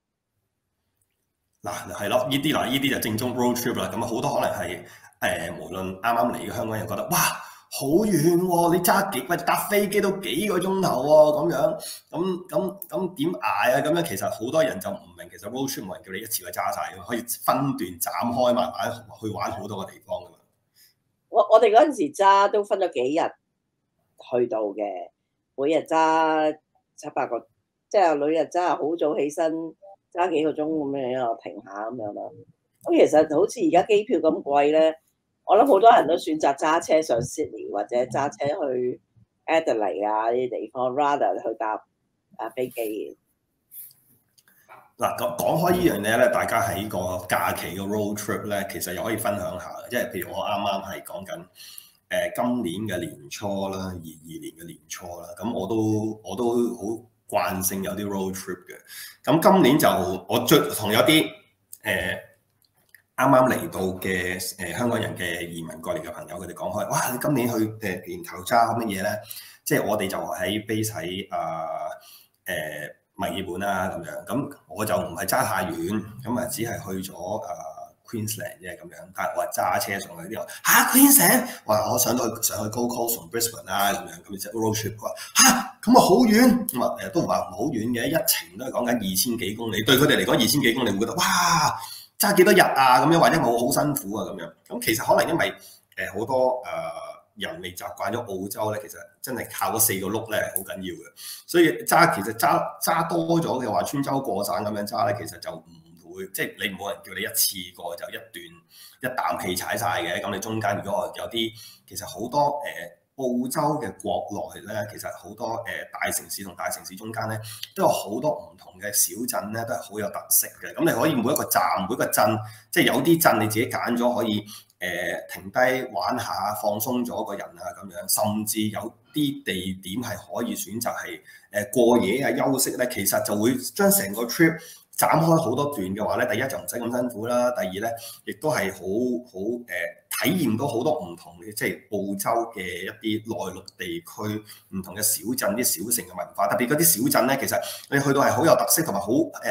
嗱係咯，呢啲就正宗 road trip 啦。咁好多可能係無論啱啱嚟嘅香港人覺得哇好遠喎，你搭飛機都幾個鐘頭喎，咁樣咁點捱啊？咁樣其實好多人就唔明，其實 road trip 冇人叫你一次過揸晒，可以分段斬開，慢慢去玩好多個地方㗎嘛。 我哋嗰陣時揸都分咗幾日去到嘅，每日揸7-8個，即係每日揸好早起身。揸幾個鐘咁樣又停下咁樣咯。咁其實好似而家機票咁貴咧，我諗好多人都選擇揸車上 Sydney 或者揸車去 Adelaide 啊呢啲地方 ，rather 去搭飛機。 嗱講開呢樣嘢咧，大家喺個假期嘅 road trip 咧，其實又可以分享下。即係譬如我啱啱係講緊今年嘅年初啦，22年嘅年初啦，咁我都好慣性有啲 road trip 嘅，咁今年就我同有啲啱啱嚟到嘅香港人嘅移民過嚟嘅朋友，佢哋講開，哇！你今年去年頭揸乜嘢咧？即係我哋就喺 base 喺墨爾本啦咁樣，咁我就唔係揸太遠，咁啊只係去咗Queensland 啫咁樣，但係我係揸車上去呢度Queensland，我上去 Gold Coast 同 Brisbane 啦咁樣，咁就 road trip。佢話咁啊好遠，咁啊都唔係唔好遠嘅，一程都係講緊2000幾公里。對佢哋嚟講2000幾公里會覺得哇揸幾多日啊咁樣，或者我好辛苦啊咁樣。咁其實可能因為好多人未習慣咗澳洲咧，其實真係靠嗰4個轆咧好緊要嘅，所以其實揸多咗嘅話，穿州過省咁樣揸咧，其實就唔會即係你冇人叫你一次過就一啖氣踩晒嘅。咁你中間如果有啲其實好多澳洲嘅國內咧，其實好多大城市同大城市中間咧，都有好多唔同嘅小鎮咧，都係好有特色嘅。咁你可以每一個站、每個鎮，即係有啲鎮你自己揀咗可以停低玩下、放鬆咗個人啊咁樣，甚至有啲地點係可以選擇係過夜啊、休息咧，其實就會將成個 trip斬開好多段嘅話咧，第一就唔使咁辛苦啦，第二咧亦都係好體驗到好多唔同嘅，即係澳洲嘅一啲內陸地區唔同嘅小鎮、啲小城嘅文化，特別嗰啲小鎮咧，其實你去到係好有特色同埋好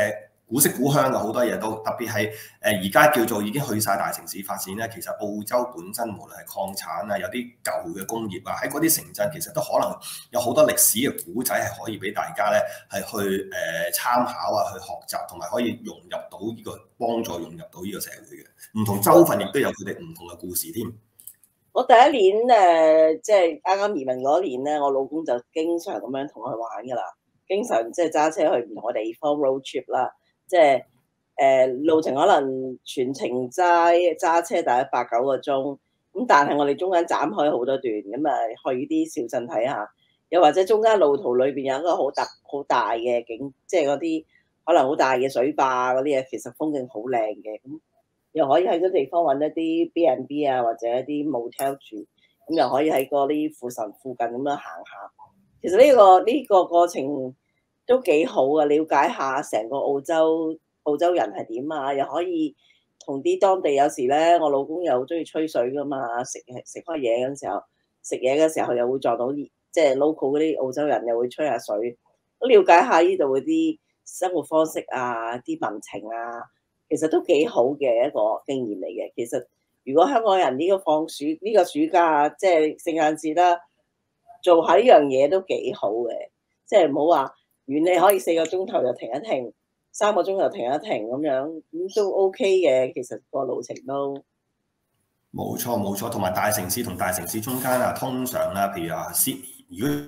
古色古香嘅好多嘢都，特別係而家叫做已經去晒大城市發展咧，其實澳洲本身無論係礦產啊，有啲舊嘅工業啊，喺嗰啲城鎮其實都可能有好多歷史嘅古仔係可以俾大家咧係去參考啊，去學習，同埋可以融入到呢個幫助融入到呢個社會嘅。唔同州份亦都有佢哋唔同嘅故事添。 我第一年即係啱啱移民嗰年咧，我老公就經常咁樣同佢玩㗎啦，經常即係揸車去唔同嘅地方 road trip 啦。即係路程可能全程揸車大概8-9個鐘，咁但係我哋中間斬開好多段，咁啊去啲小鎮睇下，又或者中間路途裏邊有一個好大嘅景，即係嗰啲可能好大嘅水壩嗰啲嘢，其實風景好靚嘅，咁又可以喺嗰地方揾一啲 B&B 啊，或者一啲 motel 住，咁又可以喺嗰啲附近咁樣行下。其實呢個過程都幾好啊！了解下成個澳洲人係點啊，又可以同啲當地有時咧，我老公又中意吹水噶嘛，食開嘢嗰陣時候，食嘢嘅時候又會撞到即係 local 嗰啲澳洲人，又會吹下水，都了解下呢度嗰啲生活方式啊，啲民情啊，其實都幾好嘅一個經驗嚟嘅。其實如果香港人呢個暑假即係聖誕節啦，做下呢樣嘢都幾好嘅，即係唔好話遠你可以4個鐘頭就停一停，3個鐘頭停一停咁樣，咁都 OK 嘅。其實個路程都冇錯，同埋大城市同大城市中間啊，通常啦，譬如話如果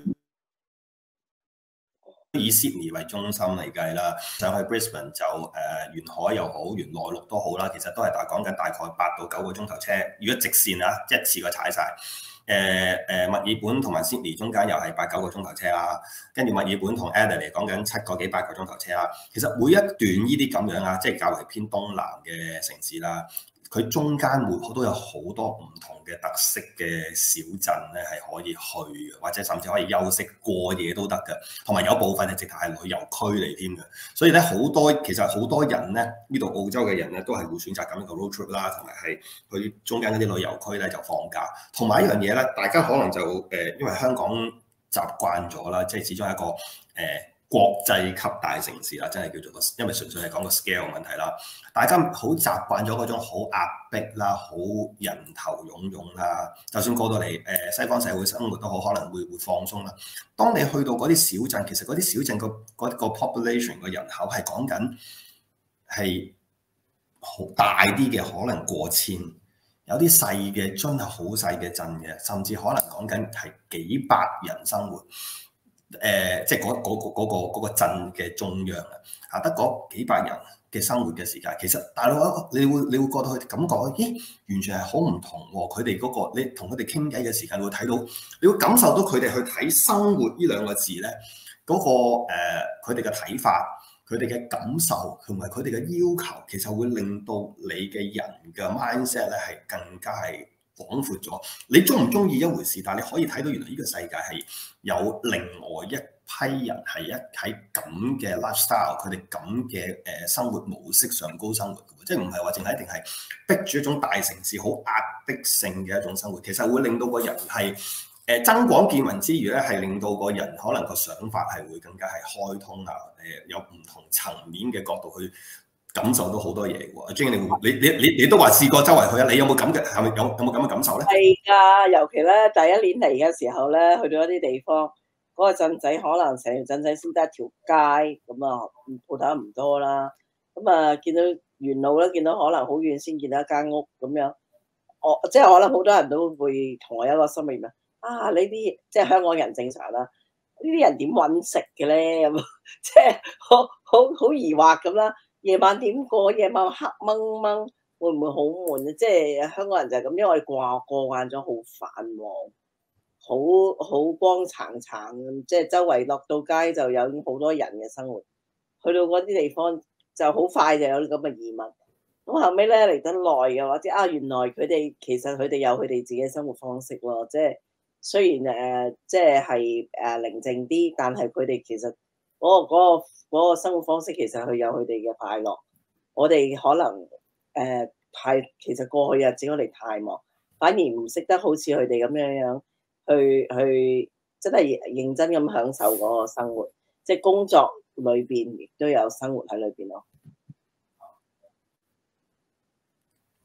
以 Sydney 為中心嚟計啦，上去 Brisbane 就沿海又好，沿內陸都好啦，其實都係講緊大概8到9個鐘頭車。如果直線啊，一次過踩晒。墨爾本同埋 Sydney 中間又係8-9個鐘頭車啦，跟住墨爾本同 Adelaide 講緊7個幾8個鐘頭車啦。其實每一段呢啲咁樣啊，即係較為偏東南嘅城市啦，佢中間都有好多唔同嘅特色嘅小鎮咧，係可以去嘅，或者甚至可以休息過夜都得嘅。同埋有部分係直頭係旅遊區嚟添嘅，所以咧其實好多人咧，呢度澳洲嘅人咧都係會選擇咁一個 road trip 啦，同埋係去中間嗰啲旅遊區咧就放假。同埋一樣嘢咧，大家可能就因為香港習慣咗啦，即係始終係一個國際級大城市啦，真係叫做因為純粹係講個 scale 問題啦。大家好習慣咗嗰種好壓迫啦，好人頭湧湧啦。就算過到嚟西方社會生活都好，可能會放鬆啦。當你去到嗰啲小鎮，其實嗰啲小鎮個 population 個人口係講緊係好大啲嘅，可能過千。有啲細嘅真係好細嘅鎮嘅，甚至可能講緊係幾百人生活。即係嗰個鎮嘅中央啊，得嗰幾百人嘅生活嘅時間，其實大佬你會覺得佢感覺，咦，完全係好唔同喎！佢哋嗰個你同佢哋傾偈嘅時間，會睇到，你會感受到佢哋去睇生活呢兩個字咧，嗰個佢哋嘅睇法、佢哋嘅感受同埋佢哋嘅要求，其實會令到你嘅人嘅 mindset 咧係更加係廣闊咗。你中唔中意一回事，但係你可以睇到原來呢個世界係有另外一批人係喺咁嘅 lifestyle，佢哋咁嘅生活模式上高生活嘅，即係唔係話淨係一定係逼住一種大城市好壓迫性嘅一種生活，其實會令到個人係增廣見聞之餘咧，係令到個人可能個想法係會更加係開通啊，有唔同層面嘅角度去感受到好多嘢喎。阿 Jane，你都話試過周圍去啊？你有冇咁嘅係咪有冇咁嘅感受咧？ 係㗎，尤其咧第一年嚟嘅時候咧，去到一啲地方，嗰個鎮仔可能成條鎮仔先得一條街，咁啊鋪頭唔多啦，咁啊見到沿路咧，見到可能好遠先見到一間屋咁樣，即係可能好多人都會同我有一個心裏面啊，呢啲即係香港人正常啦，呢啲人點揾食嘅咧咁，即係好疑惑咁啦。夜晚點過？夜晚黑掹掹，會唔會好悶啊？即係香港人就係咁，因為我哋過慣咗好繁忙，好光燦燦，即係周圍落到街就有好多人嘅生活。去到嗰啲地方就好快就有咁嘅移民。咁後尾咧嚟得耐嘅話，即係原來佢哋其實佢哋有佢哋自己嘅生活方式咯。即係雖然即係寧靜啲，但係佢哋其實嗰個生活方式其實佢有佢哋嘅快樂，我哋可能其實過去日子我哋太忙，反而唔識得好似佢哋咁樣去真係認真咁享受嗰個生活，即係工作裏邊亦都有生活喺裏邊咯。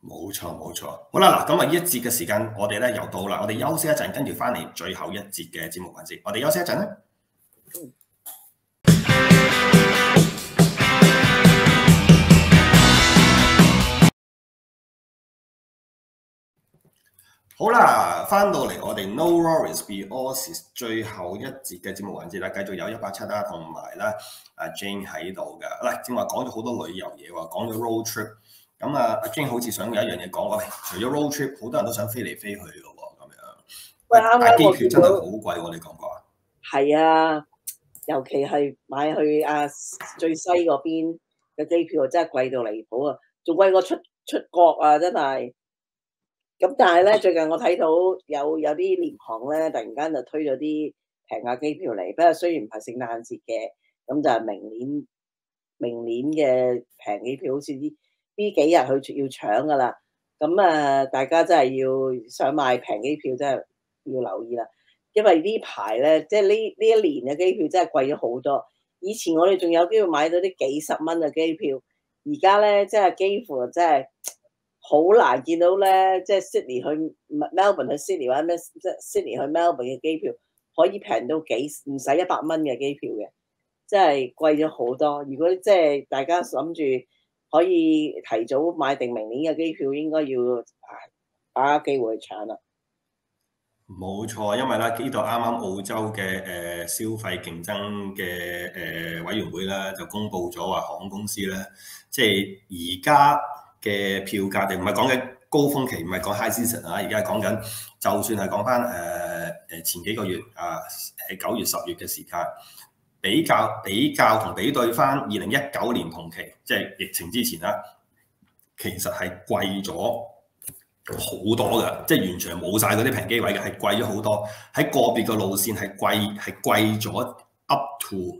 冇錯冇錯。好啦嗱，咁啊呢一節嘅時間我哋咧又到啦，我哋休息一陣，跟住翻嚟最後一節嘅節目環節，我哋休息一陣啦。好啦，翻到嚟我哋 No Worries Be Aussies 最後一節嘅節目環節啦，繼續有187啦，同埋咧阿 Jane 喺度嘅。嗱，正話講咗好多旅遊嘢喎，講咗 road trip。咁啊，阿 Jane 好似想有一樣嘢講，喂，除咗 road trip，好多人都想飛嚟飛去嘅喎，咁樣。 喂，啱但係啱我見到機票真係好貴喎，你講過啊？ 係啊，尤其係買去最西嗰邊嘅機票真係貴到離譜啊，仲貴過出國啊，真係。咁但係咧，最近我睇到有啲廉航咧，突然間就推咗啲平價機票嚟，不過雖然唔係聖誕節嘅，咁就係明年嘅平機票，好似呢幾日去要搶㗎啦。咁啊，大家真係要想買平機票，真係要留意啦。因為呢排咧，即係呢一年嘅機票真係貴咗好多。以前我哋仲有機會買到啲幾十蚊嘅機票，而家咧真係幾乎真係好難見到咧，即係 Sydney 去 Melbourne 去 Sydney 或者咩即係 Sydney 去 Melbourne 嘅機票可以平到唔使100蚊嘅機票嘅，真係貴咗好多。如果即係大家諗住可以提早買定明年嘅機票，應該要把握機會去搶啦。 冇錯，因為咧呢度啱啱澳洲嘅消費競爭嘅委員會咧就公布咗話航空公司咧，即係而家嘅票價，定唔係講緊高峰期，唔係講 high season 啊，而家係講緊，就算係講翻前幾個月9月10月嘅時間，比較同比對翻2019年同期，即係疫情之前啦，其實係貴咗好多嘅，即係完全冇晒嗰啲平機位嘅，係貴咗好多。喺個別嘅路線係貴咗 up to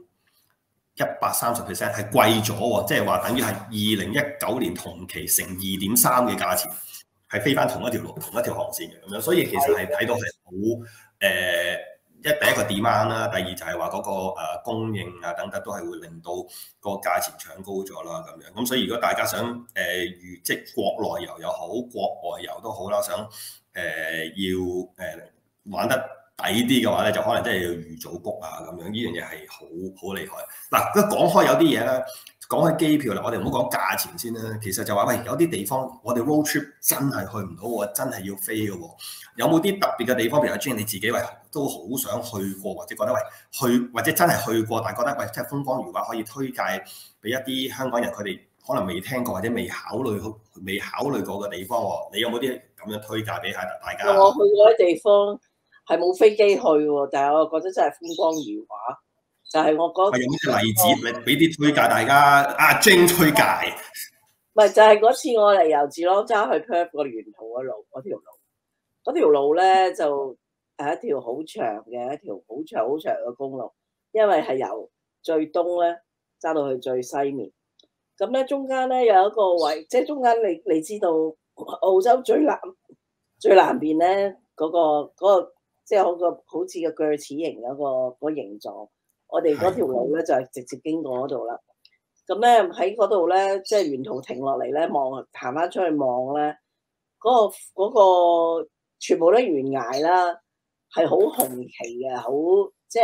130%，係貴咗喎，即係話等於係2019年同期乘2.3嘅價錢，係飛翻同一條航線嘅咁樣，所以其實係睇到係好第一個 demand 啦，第二就係話嗰個供應啊等等都係會令到個價錢搶高咗啦咁樣。咁所以如果大家想即係國內遊又好，國外遊都好啦，想要玩得抵啲嘅話咧，就可能真係要預早 book 啊咁樣，呢樣嘢係好厲害。嗱，咁講開有啲嘢咧，講開機票啦，我哋唔好講價錢先啦。其實就話喂，有啲地方我哋 road trip 真係去唔到喎，真係要飛嘅喎。有冇啲特別嘅地方？譬如阿 Jane 你自己喂都好想去過，或者覺得喂去或者真係去過，但係覺得喂真係風光如畫，可以推介俾一啲香港人，佢哋可能未聽過或者未考慮過嘅地方喎。你有冇啲咁樣推介俾下大家？ 我去過啲地方係冇飛機去喎，但係我覺得真係風光如畫。就係我嗰有咩例子？你俾啲推介大家。阿 Jane 推介。 唔係就係嗰次我嚟由治朗揸去 Perth 個沿途嘅路，嗰條路咧就係一條好長嘅公路，因為係由最東咧揸到去最西面。咁咧中間咧有一個位，即係中間你知道澳洲最南邊咧嗰個即係好似個鋸齒形嗰個形狀。我哋嗰條路咧就係直接經過嗰度啦。咁咧喺嗰度咧，即係沿途停落嚟咧，行翻出去望咧，嗰個全部都懸崖啦，係好雄奇嘅，好即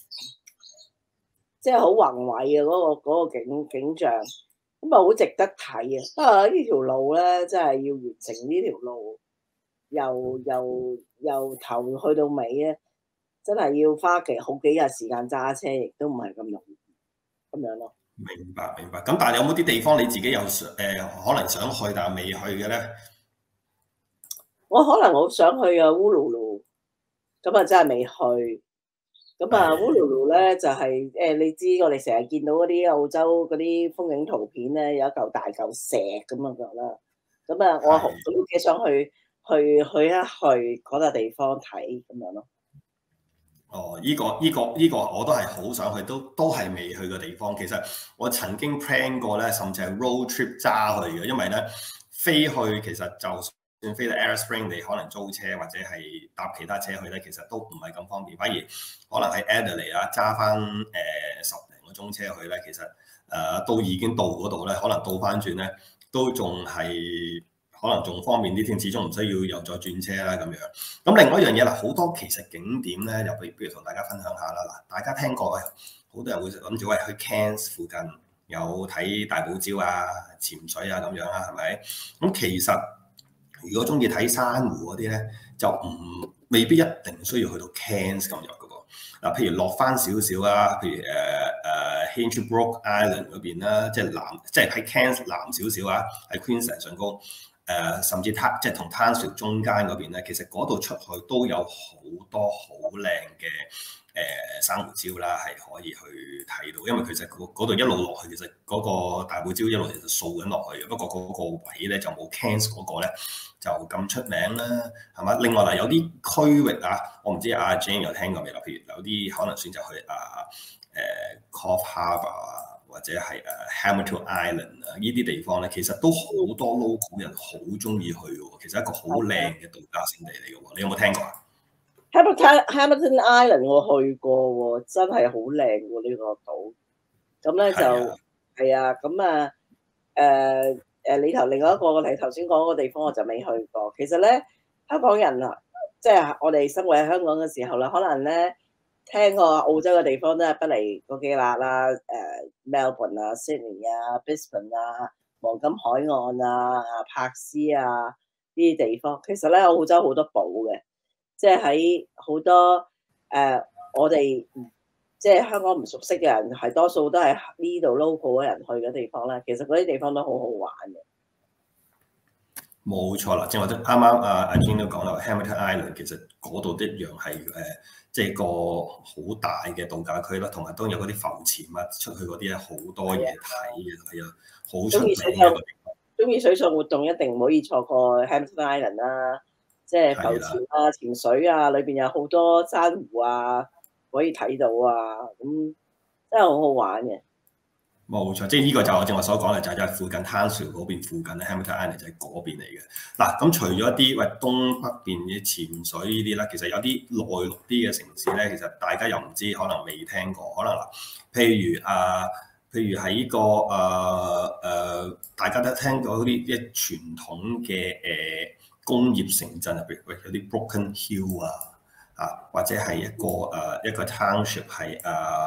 係好宏偉嘅嗰個景象，咁啊好值得睇啊！不過呢條路咧，真係要完成呢條路，由頭去到尾咧。真係要花好幾日時間揸車，亦都唔係咁容易咁樣咯。 明白。咁但係有冇啲地方你自己有可能想去但係未去嘅咧？ 我可能好想去啊烏魯魯，咁啊真係未去。咁啊烏魯魯咧就係你知我哋成日見到嗰啲澳洲嗰啲風景圖片咧，有一嚿大嚿石咁樣啦。咁啊我都幾想去一去嗰個地方睇咁樣咯。 哦，依個我都係好想去，都係未去嘅地方。其實我曾經 plan 過咧，甚至係 road trip 揸去嘅，因為咧飛去其實就算飛到 Alice Springs，你可能租車或者係搭其他車去咧，其實都唔係咁方便。反而可能喺 Adelaide 啊揸翻10零個鐘車去咧，其實都已經到嗰度咧，可能倒翻轉咧都仲係可能仲方便啲添，始終唔需要又再轉車啦咁樣。咁另外一樣嘢啦，好多其實景點咧，又不如同大家分享下啦。嗱，大家聽過好多人會諗住喂去 Cairns 附近有睇大堡礁啊、潛水啊咁樣啦，係咪？咁其實如果中意睇珊瑚嗰啲咧，就未必一定需要去到 Cairns 咁入嘅噃。嗱，譬如落翻少少啦，譬如Hinchinbrook Island 嗰邊啦，即係喺 Cairns 南少少啊，喺 Queensland 上高。甚至即係同 Townsville 中間嗰邊咧，其實嗰度出去都有好多好靚嘅珊瑚礁啦，係可以去睇到。因為其實嗰度一路落去，其實嗰個大堡礁一路其實掃緊落去嘅。不過嗰個位咧就冇 Cairns 嗰個咧就咁出名啦，係嘛？另外嗱，有啲區域啊，我唔知阿 Jane 有聽過未啦？譬如有啲可能選擇去Coffs Harbour 啊。或者係Hamilton Island 啊，呢啲地方咧，其實都好多 local 人好中意去嘅。其實一個好靚嘅度假勝地嚟嘅喎，你有冇聽過啊 Hamilton Island 我去過喎，真係好靚喎呢個島。咁咧就係啊，咁你另外一個你頭先講嗰個地方我就未去過。其實咧，香港人啊，即係我哋生活喺香港嘅時候啦，可能咧。聽過澳洲嘅地方都係不離嗰幾笪啦，Melbourne 啊、Sydney 啊、Brisbane 啊、黃金海岸啊、珀斯啊呢啲地方。其實咧澳洲好多寶嘅，即係喺好多我哋即係香港唔熟悉嘅人，係多數都係呢度 local 嘅人去嘅地方咧。其實嗰啲地方都好好玩嘅。 冇錯啦，正話都啱啱阿 Jane 都講啦 ，Hamilton Island 其實嗰度一樣係即係個好大嘅度假區啦，同埋當然有嗰啲浮潛啊，出去嗰啲咧好多嘢睇嘅，係啊，好出名嘅地方。 中意水上活動一定唔可以錯過 Hamilton Island 啦，即係浮潛啊、潛水啊，裏邊有好多珊瑚啊，可以睇到啊，咁真係好好玩嘅。 冇錯，即係呢個就我正話所講嘅，就係附近 Townsville 嗰邊附近咧 Hamilton Island 就係嗰邊嚟嘅。嗱，咁除咗啲東北邊嘅潛水呢啲啦，其實有啲內陸啲嘅城市咧，其實大家又唔知，可能未聽過，可能嗱，譬如喺呢個大家都聽過嗰啲傳統嘅工業城鎮入邊，有啲 Broken Hill 或者係一個 township 係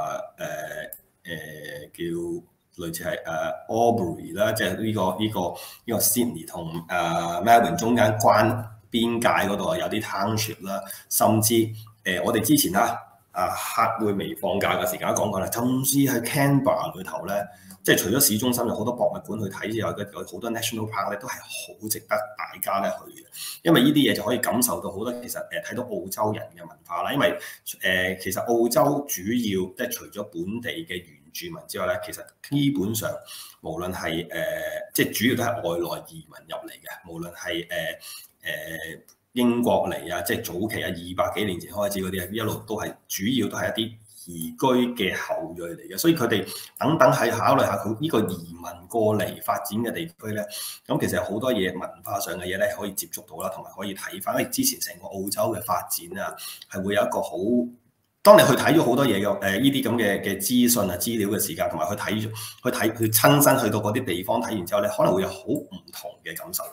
叫類似係Albury 啦，即係呢個 Sydney 同Melbourne 中間關邊界嗰度有啲 township 啦，甚至我哋之前客會未放假嘅時間都講過啦，甚至喺 Canberra 裏頭咧，即係除咗市中心有好多博物館去睇之外，有好多 national park 咧都係好值得大家咧去嘅，因為呢啲嘢就可以感受到好多其實睇到澳洲人嘅文化啦。因為其實澳洲主要即係除咗本地嘅原住民之外咧，其實基本上無論係即係主要都係外來移民入嚟嘅，無論係英國嚟啊，即係早期200幾年前開始嗰啲一路都係主要都係一啲移居嘅後裔嚟嘅，所以佢哋等係考慮下佢呢個移民過嚟發展嘅地區咧，咁其實好多嘢文化上嘅嘢咧可以接觸到啦，同埋可以睇翻，因為之前成個澳洲嘅發展啊，係會有一個好，當你去睇咗好多嘢嘅呢啲咁嘅資訊啊資料嘅時間，同埋去親身去到嗰啲地方睇完之後咧，可能會有好唔同嘅感受。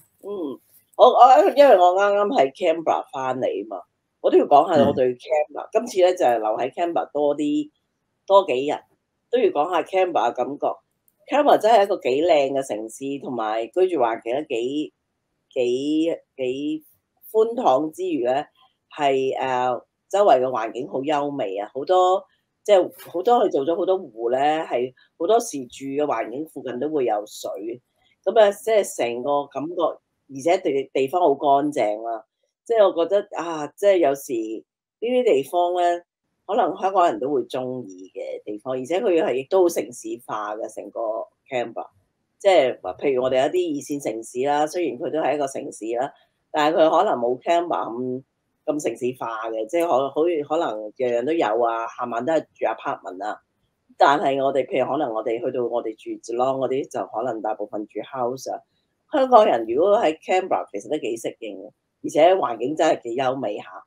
因為我啱啱喺 Canberra 翻嚟啊嘛，我都要講下我對 Canberra。今次咧就係留喺 Canberra 多幾日，都要講下 Canberra 嘅感覺。Canberra 真係一個幾靚嘅城市，同埋居住環境都幾寬敞之餘咧，係周圍嘅環境好優美啊！好多佢做咗好多湖咧，係好多時住嘅環境附近都會有水，咁啊即係成個感覺。而且地方好乾淨啦，即係我覺得即係有時呢啲地方咧，可能香港人都會中意嘅地方，而且佢係亦都好城市化嘅成個 Canberra， 即係譬如我哋有啲二線城市啦，雖然佢都係一個城市啦，但係佢可能冇 Canberra 咁城市化嘅，即係可能樣樣都有啊，下晚都係住 apartment 啊，但係我哋譬如可能我哋去到我哋住 Geelong 嗰啲，就可能大部分住 house 啊。香港人如果喺 Canberra 其實都幾適應嘅，而且環境真係幾優美下。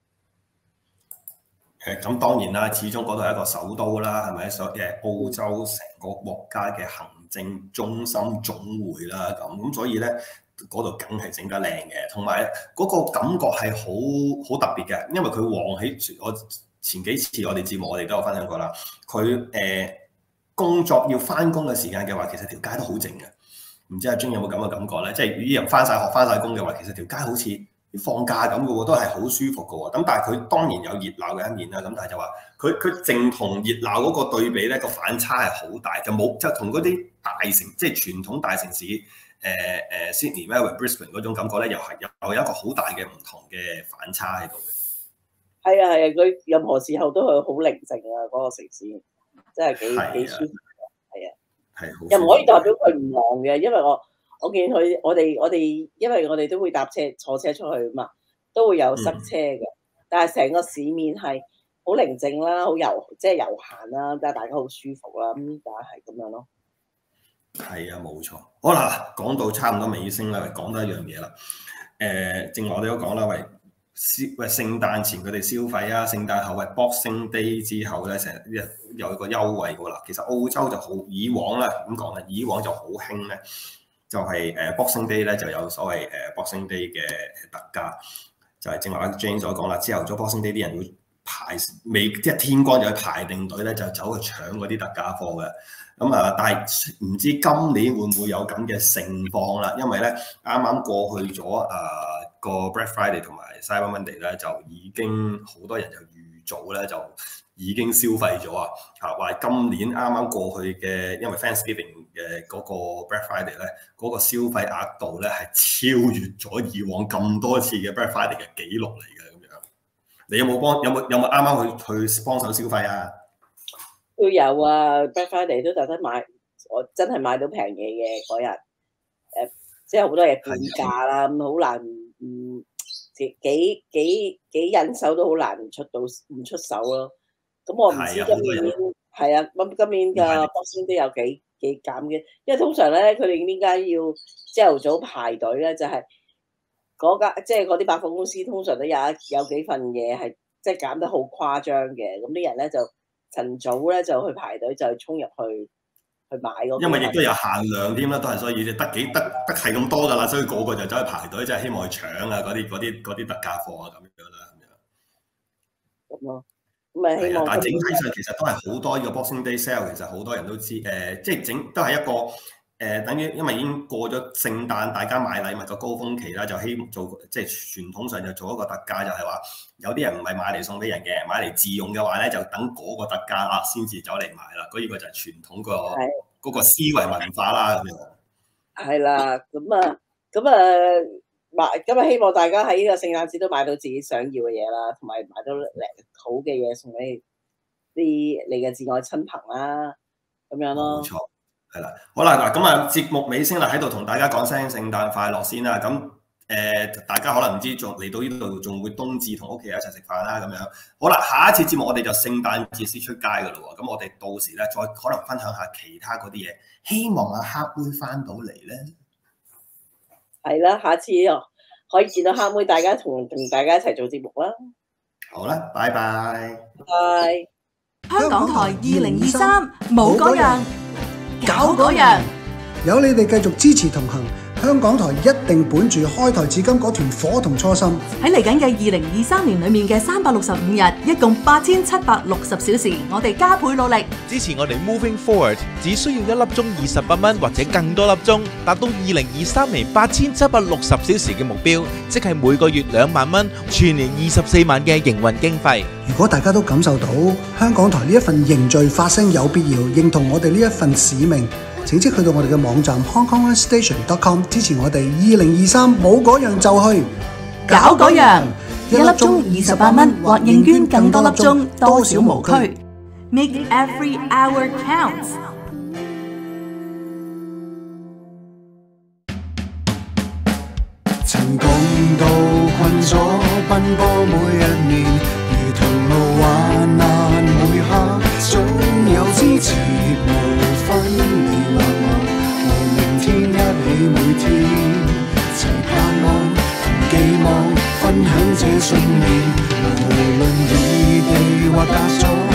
咁當然啦，始終嗰度係一個首都啦，係咪？澳洲成個國家嘅行政中心總會啦，咁所以咧嗰度梗係整得靚嘅，同埋嗰個感覺係好特別嘅，因為佢旺起我前幾次我哋節目我哋都有分享過啦。佢工作要翻工嘅時間嘅話，其實條街都好靜嘅。唔知阿 Jane 有冇咁嘅感覺咧？即係啲人翻晒學翻晒工嘅話，其實條街好似放假咁嘅喎，都係好舒服嘅喎。咁但係佢當然有熱鬧嘅一面啦。咁但係就話佢靜同熱鬧嗰個對比咧，個反差係好大，就冇就同嗰啲大城即係傳統大城市Sydney、Melbourne、Brisbane 嗰種感覺咧，又有一個好大嘅唔同嘅反差喺度嘅。 係啊，佢任何時候都係好寧靜啊！嗰個城市真係幾舒服。係啊，係好。又唔可以代表佢唔忙嘅，因為我見佢我哋因為我哋都會搭車坐車出去嘛，都會有塞車嘅。但係成個市面係好寧靜啦，好即係悠閒啦，但係大家好舒服啦。咁就係咁樣咯。 係啊，冇錯。好啦，講到差唔多尾聲啦，講多一樣嘢啦。正話我哋都講啦，聖誕前佢哋消費啊，聖誕後Boxing Day 之後咧，成日有一個優惠㗎啦。其實澳洲就好以往咧，點講咧？以往就好興咧，就係Boxing Day 咧就有所謂Boxing Day 嘅特價，就係正話 Jane 所講啦。之後咗 Boxing Day 啲人會未即係天光就去排定隊咧，就走去搶嗰啲特價貨嘅。咁但係唔知今年會唔會有咁嘅盛況啦？因為咧啱啱過去咗個 Black Friday 同埋 Cyber Monday 咧，就已經好多人就預早咧就已經消費咗啊！話今年啱啱過去嘅，因為 Thanksgiving 嘅嗰個 Black Friday 咧，嗰個消費額度咧係超越咗以往咁多次嘅 Black Friday 嘅紀錄嚟嘅咁樣。你有冇啱啱去幫手消費啊？ 都有啊 ，Black Friday 都特登買，我真係買到平嘢嘅嗰日，即係好多嘢半價啦，咁好難幾忍手都好難唔出手咯。咁我唔知今年係啊，咁今年嘅 Boxing Day 都有幾減嘅，因為通常咧佢哋點解要朝頭早排隊咧？就係即係嗰啲百貨公司通常都有幾份嘢係即係減得好誇張嘅，咁啲人咧就晨早咧就去排隊，就衝入去買嗰個。因為亦都有限量添啦，都係所以得係咁多噶啦，所以個個就走去排隊，即係希望去搶啊嗰啲特價貨啊咁樣啦，咁咯。咁咪希望。但係整體上其實都係好多呢個 Boxing Day sale， 其實好多人都知即係都係一個。等於因為已經過咗聖誕，大家買禮物個高峰期啦，就希望做即係傳統上就做一個特價，就係話有啲人唔係買嚟送俾人嘅，買嚟自用嘅話咧，就等嗰個特價啦先至走嚟買啦。嗰個就係傳統嗰個思維文化啦咁樣。係啦，咁啊希望大家喺呢個聖誕節都買到自己想要嘅嘢啦，同埋買到好嘅嘢送俾你嘅至愛親朋啦，咁樣咯。冇錯。係啦，好啦嗱，咁啊節目尾聲啦，喺度同大家講聲聖誕快樂先啦。咁大家可能唔知仲嚟到呢度仲會冬至同屋企人一齊食飯啦咁樣。好啦，下一次節目我哋就聖誕節先出街噶啦喎。咁我哋到時咧再可能分享下其他嗰啲嘢，希望阿黑妹翻到嚟咧。係啦，下次可以見到黑妹，大家同大家一齊做節目啦。好啦，拜拜。拜。 香港台2023冇嗰樣。搞嗰樣， 有你哋繼續支持同行，香港台一定本住開台至今嗰團火同初心。 喺嚟緊嘅2023年裏面嘅365日，一共8760小時，我哋加倍努力支持我哋 Moving Forward， 只需要1粒鐘28蚊或者更多粒鐘，達到2023年8760小時嘅目標，即係每個月2萬蚊，全年24萬嘅營運經費。 如果大家都感受到香港台呢一份凝聚發聲有必要，認同我哋呢一份使命，請即去到我哋嘅網站 hongkonginstation.com 支持我哋。2023冇嗰樣就去搞嗰樣，1粒鐘28蚊或認捐更多粒鐘，多少無區。Make every hour counts。 曾共度困阻奔波每一年，如同路患難每刻，總有支持無分離或和明天一起每天，齊盼望同寄望，分享這信念，無論異地或隔阻。